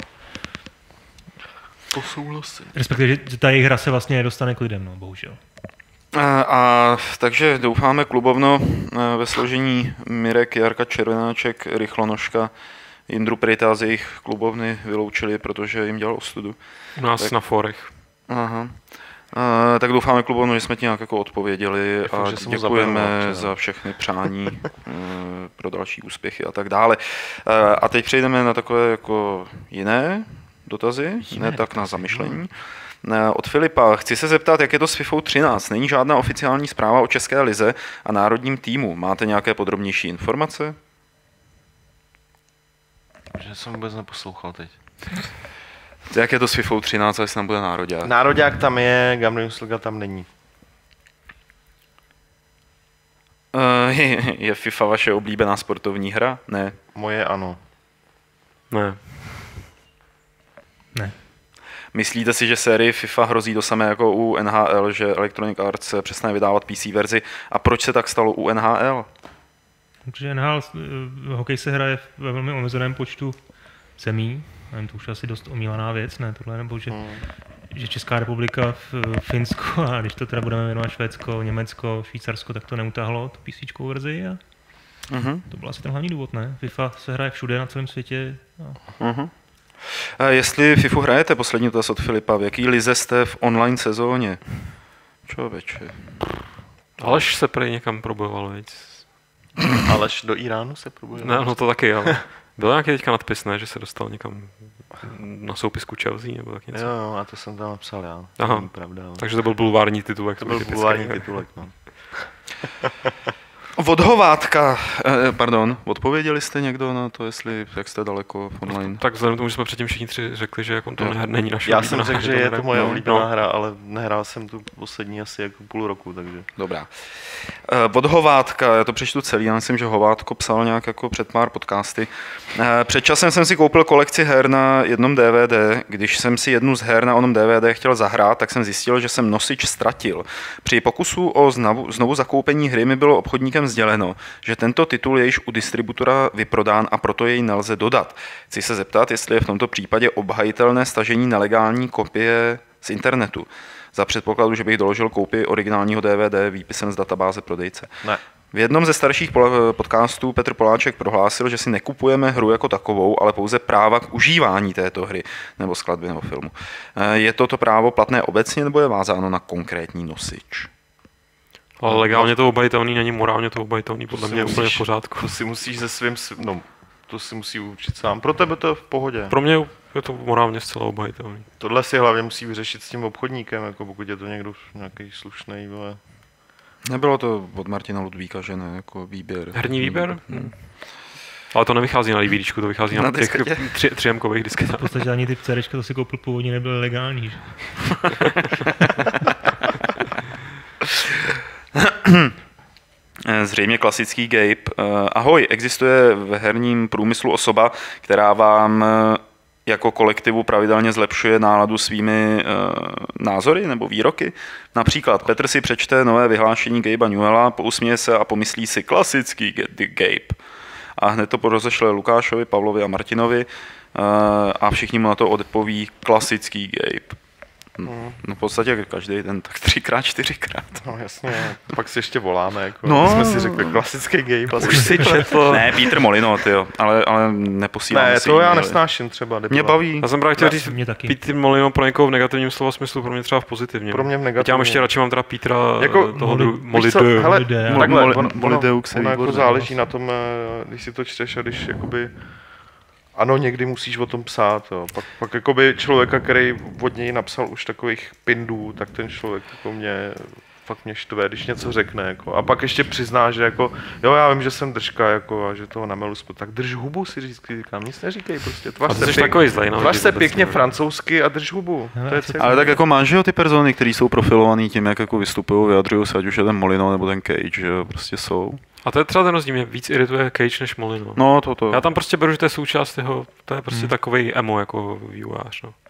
To souhlasím. Respektive, že ta jejich hra se vlastně nedostane k lidem, no, bohužel. A, a takže doufáme klubovno ve složení Mirek, Jarka Červenáček, Rychlonožka, Jindru Prejta z jejich klubovny vyloučili, protože jim dělal ostudu. U nás tak, na forech. Aha. A, tak doufáme klubovno, že jsme ti nějak jako odpověděli je a fakt, děkujeme za všechny přání pro další úspěchy a tak dále. A teď přejdeme na takové jako jiné dotazy, jiné, ne tak na zamyšlení. Od Filipa. Chci se zeptat, jak je to s FIFA třináct. Není žádná oficiální zpráva o České lize a národním týmu. Máte nějaké podrobnější informace? Že jsem vůbec neposlouchal teď. Jak je to s FIFA třináct, jestli tam bude nároďák? Nároďák tam je, Gamrius Liga tam není. Uh, je, je FIFA vaše oblíbená sportovní hra? Ne. Moje ano. Ne. Ne. Myslíte si, že sérii FIFA hrozí to samé jako u N H L, že Electronic Arts přestane vydávat P C verzi? A proč se tak stalo u N H L? Protože N H L, hokej se hraje ve velmi omezeném počtu zemí. Nevím, to už je asi dost omílaná věc, ne tohle, nebo že, hmm. že Česká republika, Finsko, a když to teda budeme jmenovat Švédsko, Německo, Švýcarsko, tak to neutáhlo, tu PCčkou verzi. A uh-huh. To byl asi ten hlavní důvod, ne? FIFA se hraje všude na celém světě. A... Uh-huh. A jestli FIFU hrajete, poslední dotaz od Filipa, v jaký lize jste v online sezóně? Člověče. Aleš se prej někam probojoval, víc. Aleš do Iránu se probojoval? Ne, no to taky, ale byl nějaký teďka nadpis, ne, že se dostal někam na soupisku Chelsea nebo tak něco. Jo, jo, a to jsem tam napsal já. Aha, to pravda, ale... takže to byl bulvární titulek. To byl bulvární titulek, no. Od Hovátka, eh, pardon, odpověděli jste někdo na to, jestli jak jste daleko online? Tak vzhledem k tomu, že jsme předtím všichni tři řekli, že jako to no. ne, není naše Já jsem řekl, že je to moje no, oblíbená no. hra, ale nehrál jsem tu poslední asi jako půl roku, takže... Dobrá. Eh, od Hovátka, já to přečtu celý, já myslím, že Hovátko psal nějak jako před pár podcasty. Eh, před časem jsem si koupil kolekci her na jednom D V D. Když jsem si jednu z her na onom D V D chtěl zahrát, tak jsem zjistil, že jsem nosič ztratil. Při pokusu o znovu, znovu zakoupení hry mi bylo obchodníkem sděleno, že tento titul je již u distributora vyprodán a proto jej nelze dodat. Chci se zeptat, jestli je v tomto případě obhajitelné stažení nelegální kopie z internetu. Za předpokladu, že bych doložil koupi originálního D V D výpisem z databáze prodejce. Ne. V jednom ze starších podcastů Petr Poláček prohlásil, že si nekupujeme hru jako takovou, ale pouze práva k užívání této hry nebo skladby nebo filmu. Je toto právo platné obecně nebo je vázáno na konkrétní nosič? Ale legálně to obhajitelný není, morálně to obhajitelný, podle mě musíš, úplně v pořádku. To si musíš se svým, no, to si musí učit sám. Pro tebe to je v pohodě. Pro mě je to morálně zcela obhajitelný. Tohle si hlavně musí vyřešit s tím obchodníkem, jako pokud je to někdo nějaký slušný, vole. Nebylo to od Martina Ludvíka, že ne, jako výběr. Herní výběr? Hmm. Ale to nevychází na DVDčku, to vychází na, na těch tři, třiemkových disketách. V podstatě ani ty CDčka, to si koupil původně, nebyly legální, že? Zřejmě klasický Gabe. Ahoj, existuje v herním průmyslu osoba, která vám jako kolektivu pravidelně zlepšuje náladu svými uh, názory nebo výroky? Například Petr si přečte nové vyhlášení Gabea Newella, pousměje se a pomyslí si klasický Gabe. A hned to rozešle Lukášovi, Pavlovi a Martinovi uh, a všichni mu na to odpoví klasický Gabe. No, v podstatě každý den tak třikrát, čtyřikrát. No jasně, pak si ještě voláme, jako no, jsme si řekli klasický Gabe. Už si četl. Ne, Petr Molino, tyjo, ale, ale neposílám ne, si to já e-maily. Nesnáším třeba. Debila. Mě baví. Já jsem právě chtěl říct, mě taky. Petr Molino pro někoho v negativním slova smyslu, pro mě třeba v pozitivním. Pro mě v negativním. Já mám ještě radši mám teda Petra jako, toho Molideu. Molideu. Takhle, ono, ono, ono jako záleží na tom, když si to čteš a když jakoby... Ano, někdy musíš o tom psát, jo. Pak, pak jakoby člověka, který od něj napsal už takových pindů, tak ten člověk jako mě fakt mě štve, když něco řekne, jako. A pak ještě přizná, že jako, jo, já vím, že jsem držka, jako, a že toho namelu spod, tak drž hubu, si říkám, nic neříkej, prostě, tvař se, pěk, zlej, no, tvař se pěkně ne. francouzsky a drž hubu. No, to je celý. Ale tak jako máš, že jo, ty persony, které jsou profilovaný tím, jak jako vystupují, vyjadřují se, ať už je ten Molino nebo ten Cage, že jo, prostě jsou. A to je třeba ten rozdíl, mě víc irituje Cage než Molino. No, to to. Já tam prostě beru, že to je součást jeho, to je prostě hmm. takovej emo jako vývojář, no.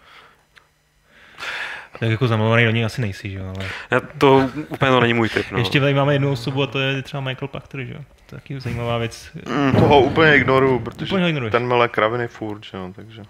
Tak jako zamilovaný do něj asi nejsi, že jo, ale... Já to úplně to není můj typ, no. Ještě tady máme jednu osobu a to je třeba Michael Pachter, že jo. To je taky zajímavá věc. Mm, toho úplně ignoruju, protože úplně ten mele kraviny furt, že jo, takže...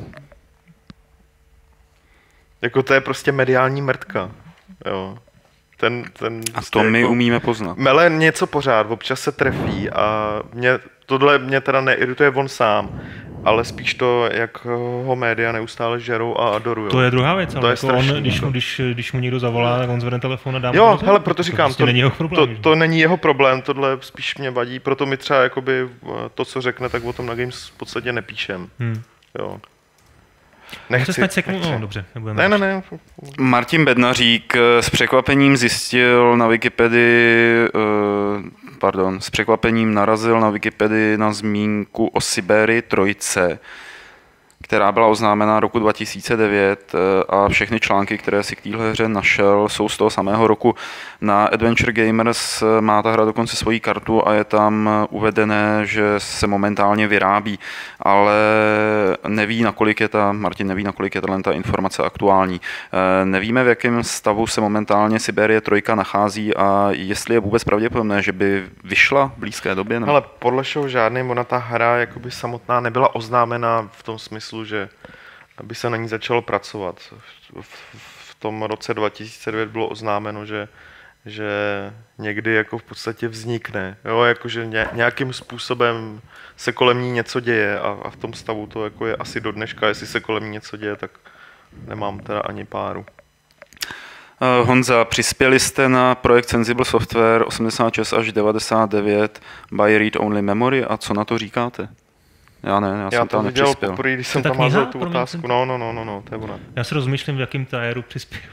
Jako to je prostě mediální mrtka, jo. Ten, ten a to my jako, umíme poznat. Mele něco pořád, občas se trefí a mě, tohle mě teda neirituje on sám, ale spíš to, jak ho média neustále žerou a adorujou. To je druhá věc, ale to je jako strašný, on, když, to. když, když mu někdo zavolá, tak on zvedne telefon a dá Jo, mu hele, proto říkám, to, to, není jeho problém, to, to není jeho problém, tohle spíš mě vadí, proto mi třeba jakoby to, co řekne, tak o tom na Games v podstatě nepíšem. Hmm. Jo. Nechci, se seknu, nechci. No, dobře, ne, ne, ne. Martin Bednařík s překvapením zjistil na Wikipedii, pardon, s překvapením narazil na Wikipedii na zmínku o Siberii trojce, která byla oznámena roku dva tisíce devět a všechny články, které si k téhle hře našel, jsou z toho samého roku. Na Adventure Gamers má ta hra dokonce svoji kartu a je tam uvedené, že se momentálně vyrábí, ale neví, nakolik je ta, Martin neví, nakolik je ta informace aktuální. Nevíme, v jakém stavu se momentálně Siberie trojka nachází a jestli je vůbec pravděpodobné, že by vyšla v blízké době. Nebo... Ale podle všeho žádným, ona ta hra jakoby samotná nebyla oznámena v tom smyslu, že by se na ní začalo pracovat. V, v tom roce dva tisíce devět bylo oznámeno, že, že někdy jako v podstatě vznikne. Jo, jakože nějakým způsobem se kolem ní něco děje a, a v tom stavu to jako je asi do dneška, jestli se kolem ní něco děje, tak nemám teda ani páru. Uh, Honza, přispěli jste na projekt Sensible Software osmdesát šest až devadesát devět by Read Only Memory a co na to říkáte? Já ne, já, já jsem tam nepřispěl. Já to viděl poprvé, když jsem tam házel tu otázku. No, no, no, no, no, to je ona. Já si rozmýšlím, v jakým tajeru přispěju.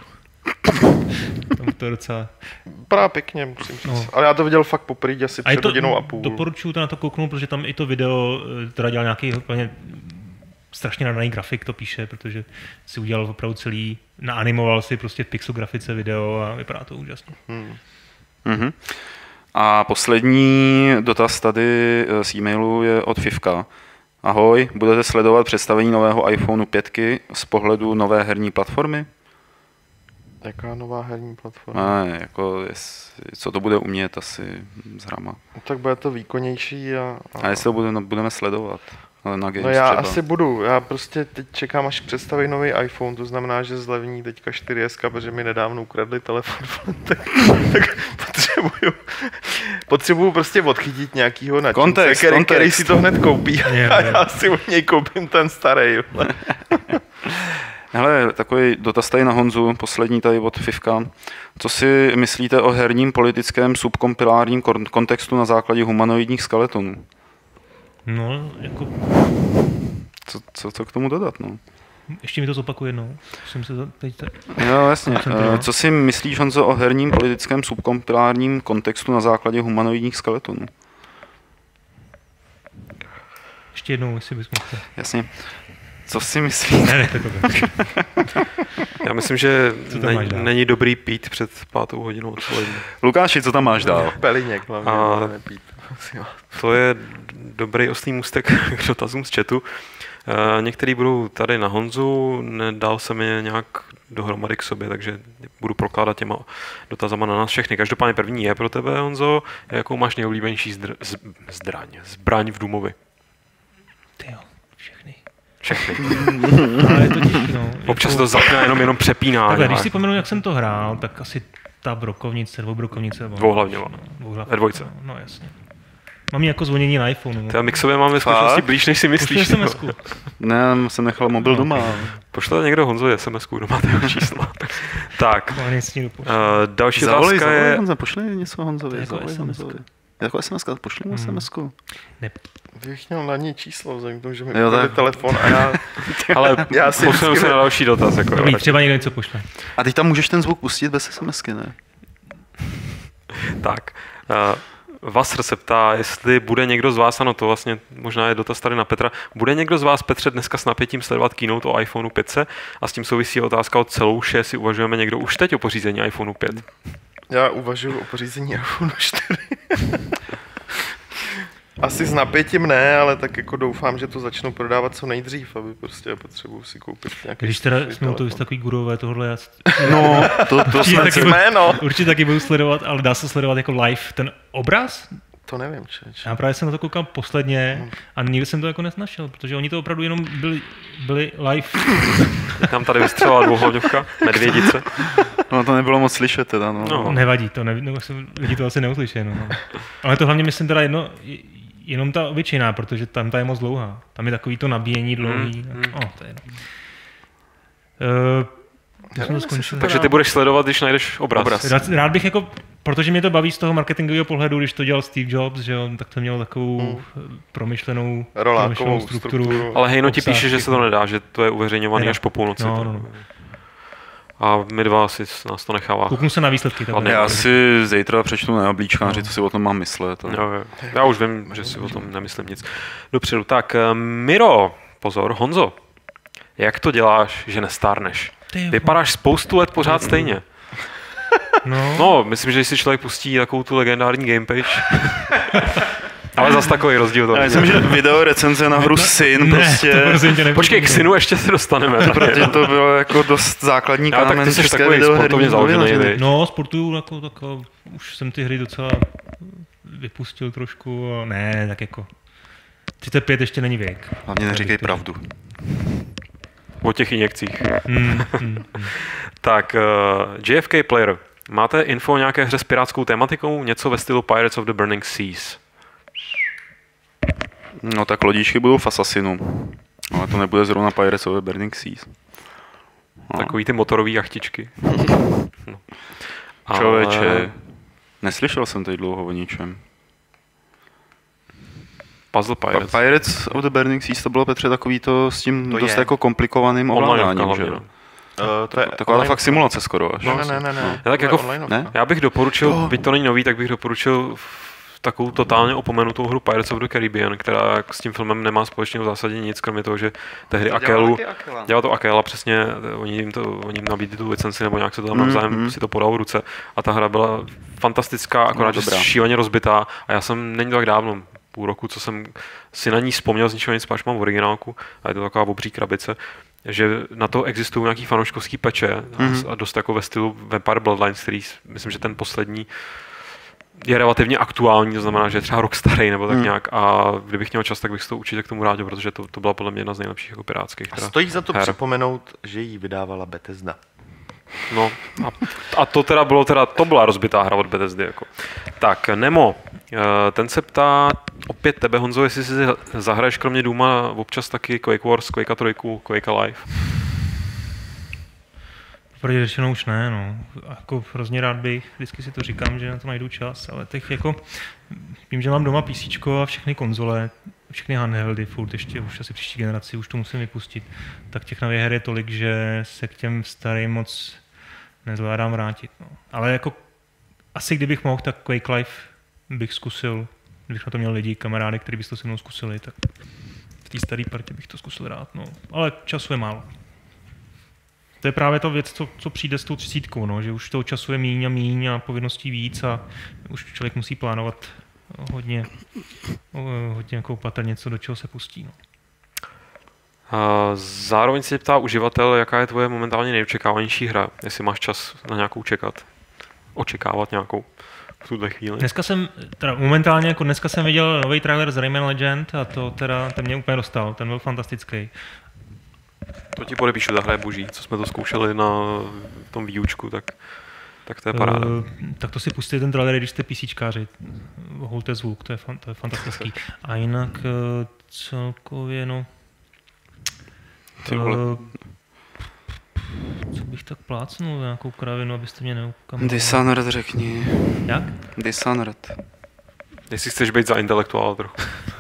Tam to je docela... Vypadá pěkně, musím říct. No. Ale já to viděl fakt poprvé asi před hodinou a půl. Doporučuju to na to kouknout, protože tam i to video teda dělal nějaký úplně strašně nadaný grafik, to píše, protože si udělal opravdu celý, naanimoval si prostě v pixel grafice video a vypadá to úžasně. Hmm. Mm-hmm. A poslední dotaz tady z e-mailu je od Fivka. Ahoj, budete sledovat představení nového iPhoneu pět z pohledu nové herní platformy? Jaká nová herní platforma? Ne, jako jest, co to bude umět asi z hrama. No, tak bude to výkonnější a... A, a jestli to budeme, budeme sledovat? Ale na Games no já třeba. asi budu, já prostě teď čekám, až představí nový iPhone, to znamená, že zlevní teďka čtyři S, protože mi nedávno ukradli telefon, tak, tak potřebuju, potřebuju prostě odchytit nějakýho nadšence, který, který si to hned koupí a já, já si od něj koupím ten starý. Hele, takový dotaz tady na Honzu, poslední tady od Fivka. Co si myslíte o herním politickém subkompilárním kontextu na základě humanoidních skeletonů? No, jako... Co, co, co k tomu dodat, no? Ještě mi to zopakuju jednou. Musím se to teď... Jo, jasně. Co si myslíš, Honzo, o herním politickém subkompilárním kontextu na základě humanoidních skeletonů? Ještě jednou, jestli bys mohl. Jasně. Co si myslíš? Ne, ne, to Já myslím, že ne, není dobrý pít před pátou hodinou odpoledne. Lukáši, co tam máš dál? Peliněk, hlavně, A nepít. To je dobrý oslý můstek k dotazům z chatu. E, některý budou tady na Honzu, nedal jsem je nějak dohromady k sobě, takže budu prokládat těma dotazama na nás všechny. Každopádně první je pro tebe, Honzo, jakou máš nejoblíbenější zdr, z, zdraň, zbraň v Doomovi? Tyjo, všechny. Všechny. Ale je to těžké, no. Občas to zapne jenom, jenom přepíná. Takhle, když si pomenu, jak jsem to hrál, tak asi ta brokovnice, dvoubrokovnice. Dvouhlavňová. Ve dvojce. No, no jasně. Mám jako zvonění na iPhoneu. Teda my k sobě máme skutečnosti blíž, než si myslíš. Pošli es em esku. Ne, jsem nechal mobil no. doma. Pošle někdo Honzo es em esku, kdo máte jeho čísla. Tak, uh, další zavolej, otázka zavolej, je... Honzo, pošli něco Honzovi. Jako es em esku. Jako es em eska, pošli mu hmm. es em esku. Ne. Bych měl na ní číslo, vzhledem k tomu, že mi ukradli telefon a já... Ale já si posuneme se na další dotaz. Jako Dobrý, třeba někdo něco pošle. A teď tam můžeš ten zvuk pustit bez es em esky, ne? Tak. Uh, Vasr se ptá, jestli bude někdo z vás, ano, to vlastně možná je dotaz tady na Petra, bude někdo z vás, Petře, dneska s napětím sledovat keynote o iPhoneu pět a s tím souvisí otázka od celouše, jestli uvažujeme někdo už teď o pořízení iPhoneu pět? Já uvažuji o pořízení iPhoneu čtyři. Asi s napětím ne, ale tak jako doufám, že to začnou prodávat co nejdřív, aby prostě potřebuji si koupit nějaký. Když teda jsme to takový gurové tohle, já... No, to, to určitě, taky, jsme, no. určitě taky budu sledovat, ale dá se sledovat jako live ten obraz? To nevím, če, če. Já právě jsem na to koukal posledně a nikdy jsem to jako nesnašel, protože oni to opravdu jenom byli, byli live. Tam tady vystřelila dvouhlavňovka, medvědice. No to nebylo moc slyšet teda, no. no. Nevadí to, ne, nebo lidi to asi neuslyší, no. Ale to hlavně myslím teda jedno, jenom ta obyčejná, protože tam ta je moc dlouhá. Tam je takový to nabíjení dlouhý. Mm, mm. Oh, to je... Uh, to skončil, takže ty budeš sledovat, když najdeš obraz. obraz. Rád, rád bych jako, protože mě to baví z toho marketingového pohledu, když to dělal Steve Jobs, že jo, tak to mělo takovou mm. promyšlenou, promyšlenou strukturu. strukturu. Ale Hejno ti píše, že se to nedá, že to je uveřejňovaný nedá. Až po půlnoci. No, no, no. A my dva asi nás to nechává. Kouknu se na výsledky. Já si zítra přečtu na oblíčkáři, no. Co si o tom mám myslet. A... Jo, jo. Já už vím, že si o tom nemyslím nic. Dopředu. Tak, Miro, pozor, Honzo, jak to děláš, že nestárneš? Vypadáš spoustu let pořád stejně. No. no, myslím, že když si člověk pustí takovou tu legendární gamepage, ale zase takový rozdíl to. Já myslím, že video recenze na hru Sin ne, prostě... Počkej, k Sinu ještě se dostaneme. Protože to bylo jako dost základní kámen. Tak ty jsi takový sportovně založený. No, sportuju jako, tak, už jsem ty hry docela vypustil trošku. A ne, tak jako třicet pět ještě není věk. Hlavně neříkej pravdu. O těch injekcích. Mm, mm, mm. Tak, uh, J F K Player. Máte info o nějaké hře s pirátskou tématikou? Něco ve stylu Pirates of the Burning Seas? No tak lodičky budou v Assassinu. Ale to nebude zrovna Pirates of the Burning Seas. No. Takový ty motorový jachtičky. No. Člověče, ale... neslyšel jsem tady dlouho o ničem. Puzzle Pirates. Pa- Pirates of the Burning Seas to bylo, Petře, takový to s tím to dost je. Jako komplikovaným ovládáním, že? No. Uh, to je taková fakt simulace skoro až. No, ne, ne, ne, ne. Já, tak jako, ne? Já bych doporučil, oh. byť to není nový, tak bych doporučil takovou totálně opomenutou hru Pirates of the Caribbean, která s tím filmem nemá společného v zásadě nic, kromě toho, že tehdy Akelu, dělá to Akela, přesně, oni jim, to, oni jim nabídli tu licenci, nebo nějak se to tam navzájem mm, mm. si to podal v ruce a ta hra byla fantastická, akorát no, že šíleně rozbitá a já jsem, není to tak dávno, půl roku, co jsem si na ní vzpomněl z ničeho nic, až mám originálku a je to taková obří krabice, že na to existují nějaký fanouškovský peče mm-hmm. a dost jako ve stylu Vampire Bloodlines, který myslím, že ten poslední je relativně aktuální, to znamená, že je třeba rok starý nebo tak mm. nějak a kdybych měl čas, tak bych si to určitě k tomu rád, protože to, to byla podle mě jedna z nejlepších jako pirátských. A stojí za to her. Připomenout, že ji vydávala Bethesda. No a, a to teda bylo teda, to byla rozbitá hra od Bethesdy. Jako. Tak, Nemo, ten se ptá opět tebe, Honzo, jestli si zahraješ kromě Duma občas taky Quake Wars, Quake tři, Quake Alive. Protože řečeno už ne, no. Jako hrozně rád bych, vždycky si to říkám, že na to najdu čas, ale teď jako, vím, že mám doma PCčko a všechny konzole, všechny handheldy, furt ještě už asi příští generaci, už to musím vypustit, tak těch nových her je tolik, že se k těm starým moc nezvládám vrátit, no. Ale jako, asi kdybych mohl, tak Quake Live bych zkusil, kdybych na to měl lidi, kamarády, kteří by to se mnou zkusili, tak v té staré partě bych to zkusil rád, no. Ale času je málo. To je právě ta věc, co, co přijde s tou třicítkou, no, že už toho času je míň a míň a povinností víc a už člověk musí plánovat hodně, hodně jako opatrně, co do čeho se pustí. No. Zároveň se ptá uživatel, jaká je tvoje momentálně nejočekávanější hra, jestli máš čas na nějakou čekat, očekávat nějakou v tuhle chvíli. Dneska jsem, teda momentálně, jako dneska jsem viděl nový trailer z Rayman Legend a to teda, ten mě úplně dostal, ten byl fantastický. To ti podepíšu, ta hra je boží, co jsme to zkoušeli na tom výučku, tak, tak to je paráda. Uh, tak to si pustite ten trailer, když jste PCčkáři, holte zvuk, to je, fan, to je fantastický. A jinak uh, celkově, no, uh, co bych tak plácnul, nějakou kravinu, abyste mě neukamovali. Dishonored řekni. Jak? Dishonored. Jestli chceš být za intelektuál trochu.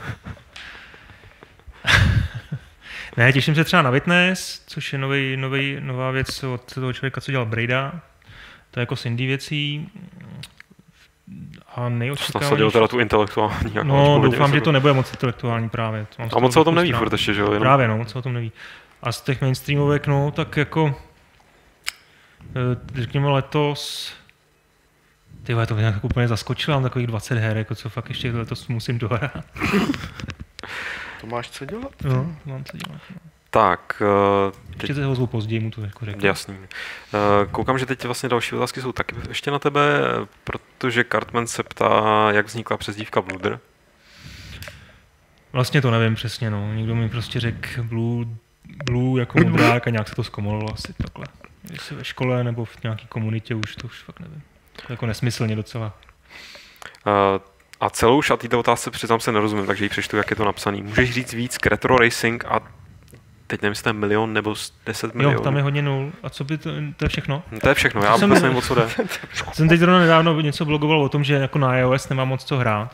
Ne, těším se třeba na Witness, což je nový, nový, nová věc od toho člověka, co dělal Braida. To je jako z indie věcí. A nasadil teda tu intelektuální. No, doufám, že to nebude moc intelektuální právě. Mám a moc se o tom neví furt ještě, že jo? Jenom... Právě, no, moc se o tom neví. A z těch mainstreamovek, no, tak jako, řekněme letos, tyhle, to mě tak úplně zaskočilo, mám takových dvacet her, jako co fakt ještě letos musím dohrát. To máš co dělat? No, mám co dělat. No. Tak. Uh, teď... Ještě se ho zvou později, mu to jako řeknu. Jasný. Uh, koukám, že teď vlastně další otázky jsou taky ještě na tebe, protože Cartman se ptá, jak vznikla přezdívka Blooder. Vlastně to nevím přesně, no. Někdo mi prostě řekl Blue, Blue jako modrák a nějak se to zkomolovalo asi takhle. Jestli ve škole nebo v nějaké komunitě už, to už fakt nevím. To je jako nesmyslně docela. Uh, a celou už a této otázce přiznám se nerozumím, takže ji přečtu, jak je to napsaný. Můžeš říct víc k retro racing a teď nevím, jestli milion nebo deset milionů. Jo, tam je hodně nul. A co by to, to je všechno? No, to je všechno, já vůbec nevím, o co jde. Jsem teď zrovna nedávno něco blogoval o tom, že jako na iOS nemám moc co hrát.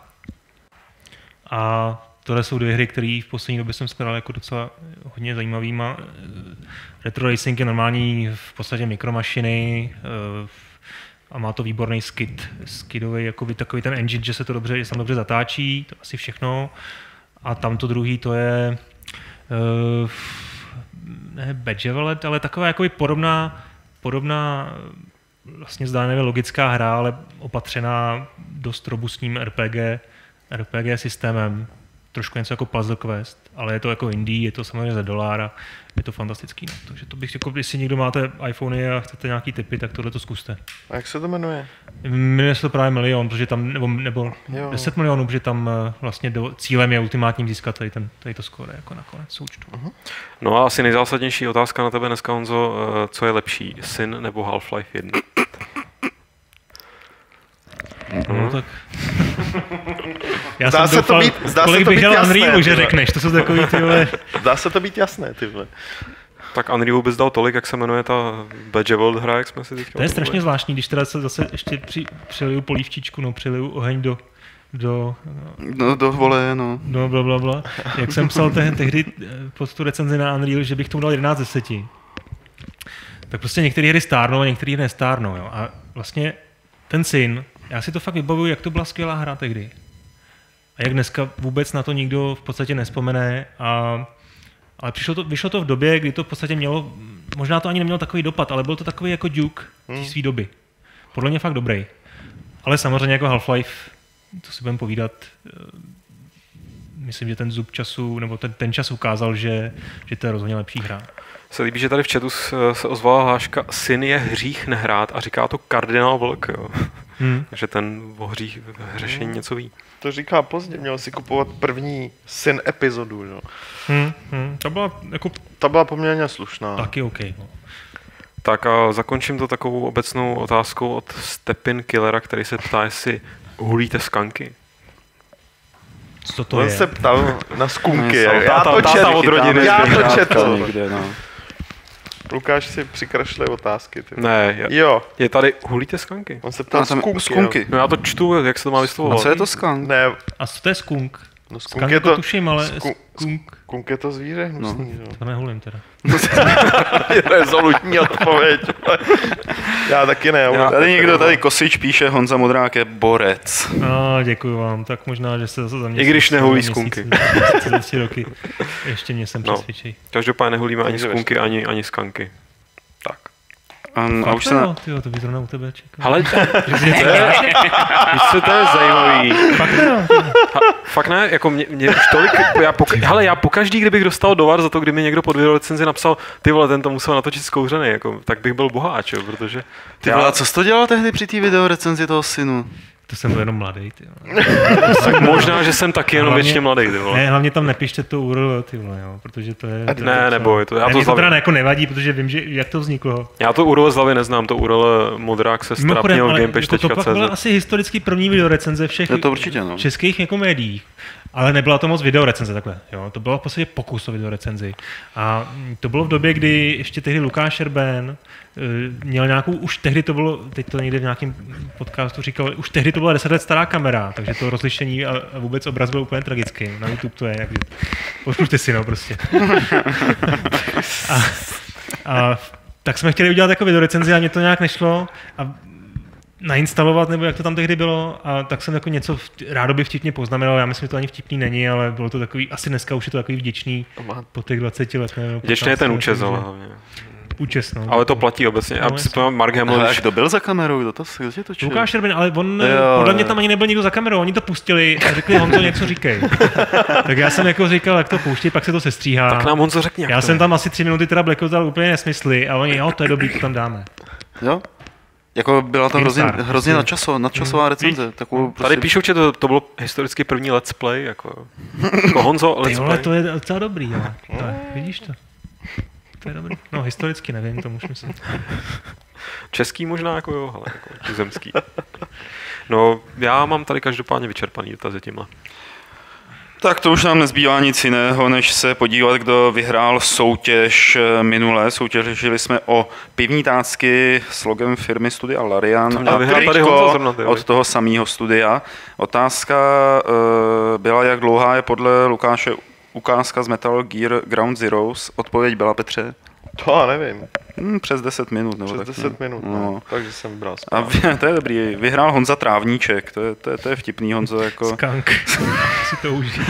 A tohle jsou dvě hry, které v poslední době jsem shledal jako docela hodně zajímavýma. Retro Racing je normální v podstatě mikromašiny a má to výborný skid, skidový, jakoby takový ten engine, že se to dobře, že se tam dobře zatáčí, to asi všechno. A tam to druhý, to je Uh, ne Bejeweled, ale taková jakoby podobná, podobná vlastně zdánlivě logická hra, ale opatřená dost robustním R P G, R P G systémem. Trošku něco jako Puzzle Quest, ale je to jako indie, je to samozřejmě za dolar a je to fantastický. No. Takže to bych, jako, jestli někdo máte iPhony a chcete nějaký tipy, tak tohle to zkuste. A jak se to jmenuje? Jmenuje se to právě milion, protože tam, nebo, nebo deset milionů, protože tam vlastně do, cílem je ultimátním získat tady, ten, tady to skóre jako nakonec součtu. Uh-huh. No a asi nejzásadnější otázka na tebe dneska, Honzo, co je lepší, Sin nebo Half-Life jedna? No tak... Já zdá jsem doufal, se to být, zdá kolik se to bych být dělal jasné, Unrealu, že řekneš, to jsou takový ty vole... Zdá se to být jasné, ty vole. Tak Unrealu bys dal tolik, jak se jmenuje ta Bejeweled hra, jak jsme si teďka... To je strašně zvláštní, když teda se zase ještě při, přiliju polívčičku, no přiliju oheň do... Do, no, do vole, no. No, bla, bla, bla. Jak jsem psal te, tehdy pod tu recenzi na Unreal, že bych tomu dal jedenáct z deseti. Tak prostě některé hry stárnou a některé hry nestárnou, jo. A vlastně ten Sin, já si to fakt vybavuju, jak to byla skvělá hra tehdy. A jak dneska vůbec na to nikdo v podstatě nespomene. A, ale přišlo to, vyšlo to v době, kdy to v podstatě mělo, možná to ani nemělo takový dopad, ale byl to takový jako Duke v své doby. Podle mě fakt dobrý. Ale samozřejmě jako Half-Life, to si budeme povídat, myslím, že ten zub času, nebo ten, ten čas ukázal, že, že to je rozhodně lepší hra. Se líbí, že tady v chatu se ozvala hláška Sin je hřích nehrát a říká to kardinál Vlk, jo. Hmm. Takže ten o hřích hřešení hmm. něco ví. To říká pozdě, měl si kupovat první Sin epizodu, jo. Hmm. Hmm. Ta byla jako... Ta byla poměrně slušná. Taky OK. No. Tak a zakončím to takovou obecnou otázkou od Stepin Killera, který se ptá, jestli hulíte skanky. Co to On je? se ptal na skunky. Já, já to četl. od rodiny. Já to četl. Někde, no. Lukáš si přikrašle otázky. Ty. Ne, já, jo. Je tady hulíte skanky. On se ptal skunky. skunky. No já to čtu, jak se to má vyslovovat. A co je to skank? Ne. A co to je skunk? No skunk je to tuším, ale skunk. Skunk je to zvíře hnusný, no. To nehulím teda. Je rezolutní odpověď. Já taky ne. Já, tady někdo, tady Kosič píše, Honza Modrák je borec. No, děkuji vám. Tak možná, že se zase za mě... I když nehulí skunky. Za tři roky. Ještě mě sem no. přesvědčí. Každopádně nehulíme ani skunky, ani, ani skanky. Tak. Um, a už se... No, tyjo, to by zrovna u tebe čekal. Ale to je, to je zajímavý. Fakt ne, ha, fakt ne, jako mě, mě už tolik, já poka- hele, já pokaždý, kdybych dostal dolar za to, kdy mi někdo pod videorecenzi napsal, ty vole, ten to musel natočit zkouřený, jako, tak bych byl boháč, jo, protože... Ty vole, já... co jsi to dělal tehdy při té videorecenzi toho Synu? To jsem byl jenom mladý, ty tak možná, že jsem taky jenom většině mladý, ty vole. Ne, hlavně tam nepište to U R L, ty vole, jo, protože to je... To ne, nebo je to, já ne, to mě to teda jako nevadí, protože vím, že jak to vzniklo. Já to U R L z hlavy neznám, to U R L Modrák se strapnil gamepage tečka cé zet. To pak byla asi historicky první videorecenze všech no to určitě, no. českých jako médií. Ale nebyla to moc videorecenze takhle, jo. To bylo v podstatě pokus o videorecenzi. A to bylo v době, kdy ještě tehdy Lukáš Šerben měl nějakou, už tehdy to bylo, teď to někde v nějakém podcastu říkal, už tehdy to byla deset let stará kamera, takže to rozlišení a vůbec obraz byl úplně tragický. Na YouTube to je, jak poslušte si, no prostě. a, a tak jsme chtěli udělat jako videorecenzi a mě to nějak nešlo a nainstalovat, nebo jak to tam tehdy bylo, a tak jsem jako něco rádoby vtipně poznamenal, já myslím, že to ani vtipný není, ale bylo to takový, asi dneska už je to takový vděčný po těch dvaceti letech. Vděčný je ten účes, ale hlavně. Účes, no. Ale to platí obecně. Já si pamatuju Mark Hamill. Ale kdo byl za kamerou? Kdo to, kdo tě točil? Lukáš Šerbin, ale on, jo, podle mě tam ani nebyl nikdo za kamerou, oni to pustili a řekli, Honzo, něco říkej. Tak já jsem jako říkal, jak to pouští, pak se to sestříhá. Tak nám Honzo řekni, jak Já to jsem je. tam asi tři minuty teda blackoutal úplně nesmysly a oni, jo, to je dobrý, to tam dáme. Jo? Jako byla to hrozně, Instar, hrozně prostě. nadčasová, nadčasová recenze. Takovou prostě... Tady píšou, že to, to bylo historicky první let's play, jako, jako Honzo Ty let's vole, play. to je docela dobrý, ale to je, vidíš to? To je dobrý. No, historicky nevím, to můžu myslet. Český možná, jako jo, ale jako tuzemský. No, já mám tady každopádně vyčerpaný dotazy tímhle. Tak to už nám nezbývá nic jiného, než se podívat, kdo vyhrál soutěž minulé. Soutěžili jsme o pivní tácky s logem firmy Studia Larian a tričko od toho samého studia. Otázka uh, byla, jak dlouhá je podle Lukáše ukázka z Metal Gear Ground Zeroes. Odpověď byla, Petře? To já nevím. Hmm, přes deset minut. Nebo Přes tak, deset minut, no. no. Takže jsem vybral správně. A to je dobrý. Vyhrál Honza Trávníček. To je, to je, to je vtipný, Honzo. Jako... Skank. Si to užij.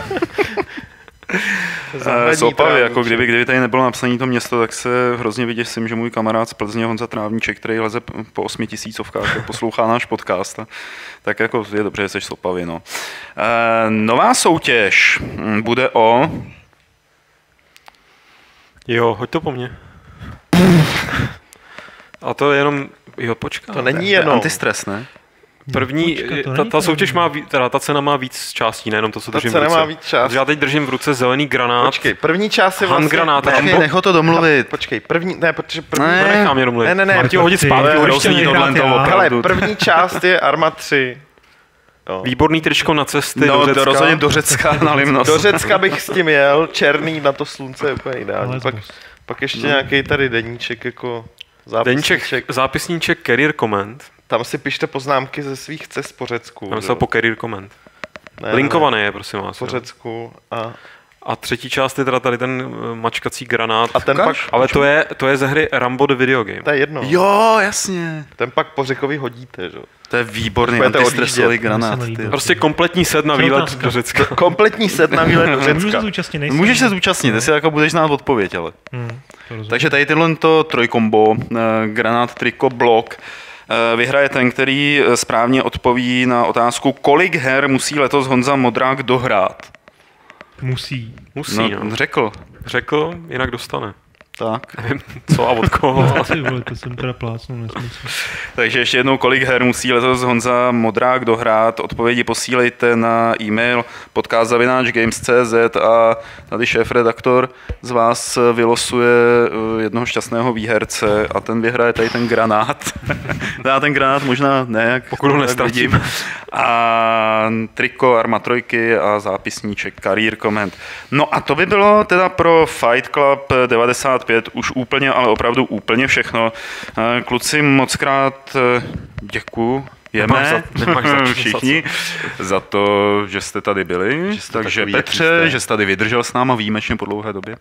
Z Opavy, jako kdyby, kdyby tady nebylo napsané to město, tak se hrozně vyděsím, že můj kamarád z Plzně Honza Trávníček, který leze po osmi tisícovkách, tak poslouchá náš podcast. A, tak jako je dobře, že jsi z Opavy. No. E, nová soutěž bude o... Jo, hoď to po mně. A to je jenom... Jo, počkej. To není jenom... Antistres, ne? První, Počkej, to ta, není ta soutěž pravda. má, ví- teda ta cena má víc částí, nejenom to, co Ta držím v cena ruce. má víc částí. Takže já teď držím v ruce zelený granát. Počkej, první část je Hand vlastně... granát. Ne, Počkej, nech ho to domluvit. Počkej, první... Ne, protože první... Ne. To nechám jenom mluvit. Ne, ne, ne. Mám ti ho hodit Ty, zpátky. to je ho hrozný ještě tohle nehrát to já. opravdu. Hele, první část je Arma tři. Jo. Výborný tričko na cesty No, do Řecka. rozhodně do Řecka na Limnos. Do Řecka bych s tím jel, černý na to slunce je úplně ideální. Ale Pak, zkus. pak ještě no. nějaký tady deníček jako Deníček, zápisníček. zápisníček Career Comment. Tam si pište poznámky ze svých cest po Řecku. Tam že se jo. po Career Comment. Ne, Linkovaný ne, je, prosím vás. po jo. Řecku a, A třetí část je teda tady ten eh, mačkací granát. a ten Ukaž. pak, Ale to je, to je ze hry Rambo the Video Game. to je jedno. Jo, jasně. Ten pak po Řekovi hodíte, že? jo. To je výborný Budete antistresový odjíždět. granát. To se mi Ty. líbí. Prostě kompletní set na Co je výlet otázka? do Řecka. Kompletní set na výlet do Můžu se Řecka. zúčastnit, nejsem. Můžeš se zúčastnit, jestli jako budeš znát odpověď, ale. Hmm, to rozumím. Takže tady tyhle to trojkombo, eh, granát, triko, blok, eh, vyhraje ten, který eh, správně odpoví na otázku, kolik her musí letos Honza Modrák dohrát. Musí. Musí, No, no. řekl. Řekl, jinak dostane. Tak. Nevím, co a od koho. No, ale- ty vole, to jsem teda plácnul nesmysl. Takže ještě jednou, kolik her musí letos Honza Modrák dohrát. Odpovědi posílejte na e-mail podcast zavináč games tečka cé zet a tady šéfredaktor z vás vylosuje eh, jednoho šťastného výherce a ten vyhraje tady ten granát. Dá ten granát možná ne, jak, Pokud ho jak nestratím. vidím. A triko, Arma trojky a zápisníček Career Comment. No a to by bylo teda pro Fight Club devadesát pět už úplně, ale opravdu úplně všechno. Eh, Kluci, moc krát eh, děkuju. Nemáš Jeme za- nemáš za co, všichni za to, že jste tady byli. Že jste Takže takový, jaký Petře, jste. že jste tady vydržel s náma výjimečně po dlouhé době.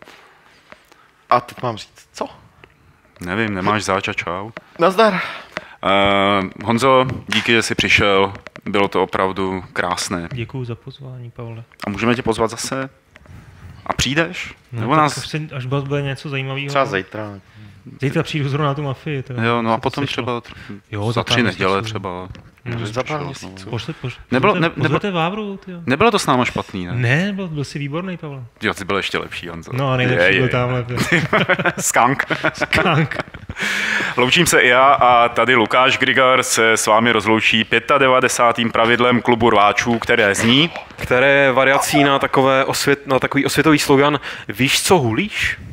A teď mám říct, co? Nevím, nemáš záč a čau. Nazdar. Uh, Honzo, díky, že jsi přišel. Bylo to opravdu krásné. Děkuju za pozvání, Pavle. A můžeme tě pozvat zase? A přijdeš? No, Nebo tak nás... až, se, až bude něco zajímavého. Třeba zítra. Zítra přijdu zrovna na tu mafii. Teda, Jo, no a se to potom sešlo. třeba Jo, za za tři pár neděle měsíců. třeba. Hmm. Za pár Přišel měsíců. znovu. Pošle, pošle, Nebylo- pozvete, ne- nebylo- pozvete Vávru, tyjo. Nebylo to s náma špatný, ne? Ne, byl, byl jsi výborný, Pavle. Jo, ty byl ještě lepší, Honzo. No a nejlepší Je, byl je. tamhle. Skank. Skank. Loučím se i já a tady Lukáš Grigar se s vámi rozloučí devadesátým pátým pravidlem klubu rváčů, které zní... Které je variací na, takové osvět, na takový osvětový slogan Víš, co hulíš?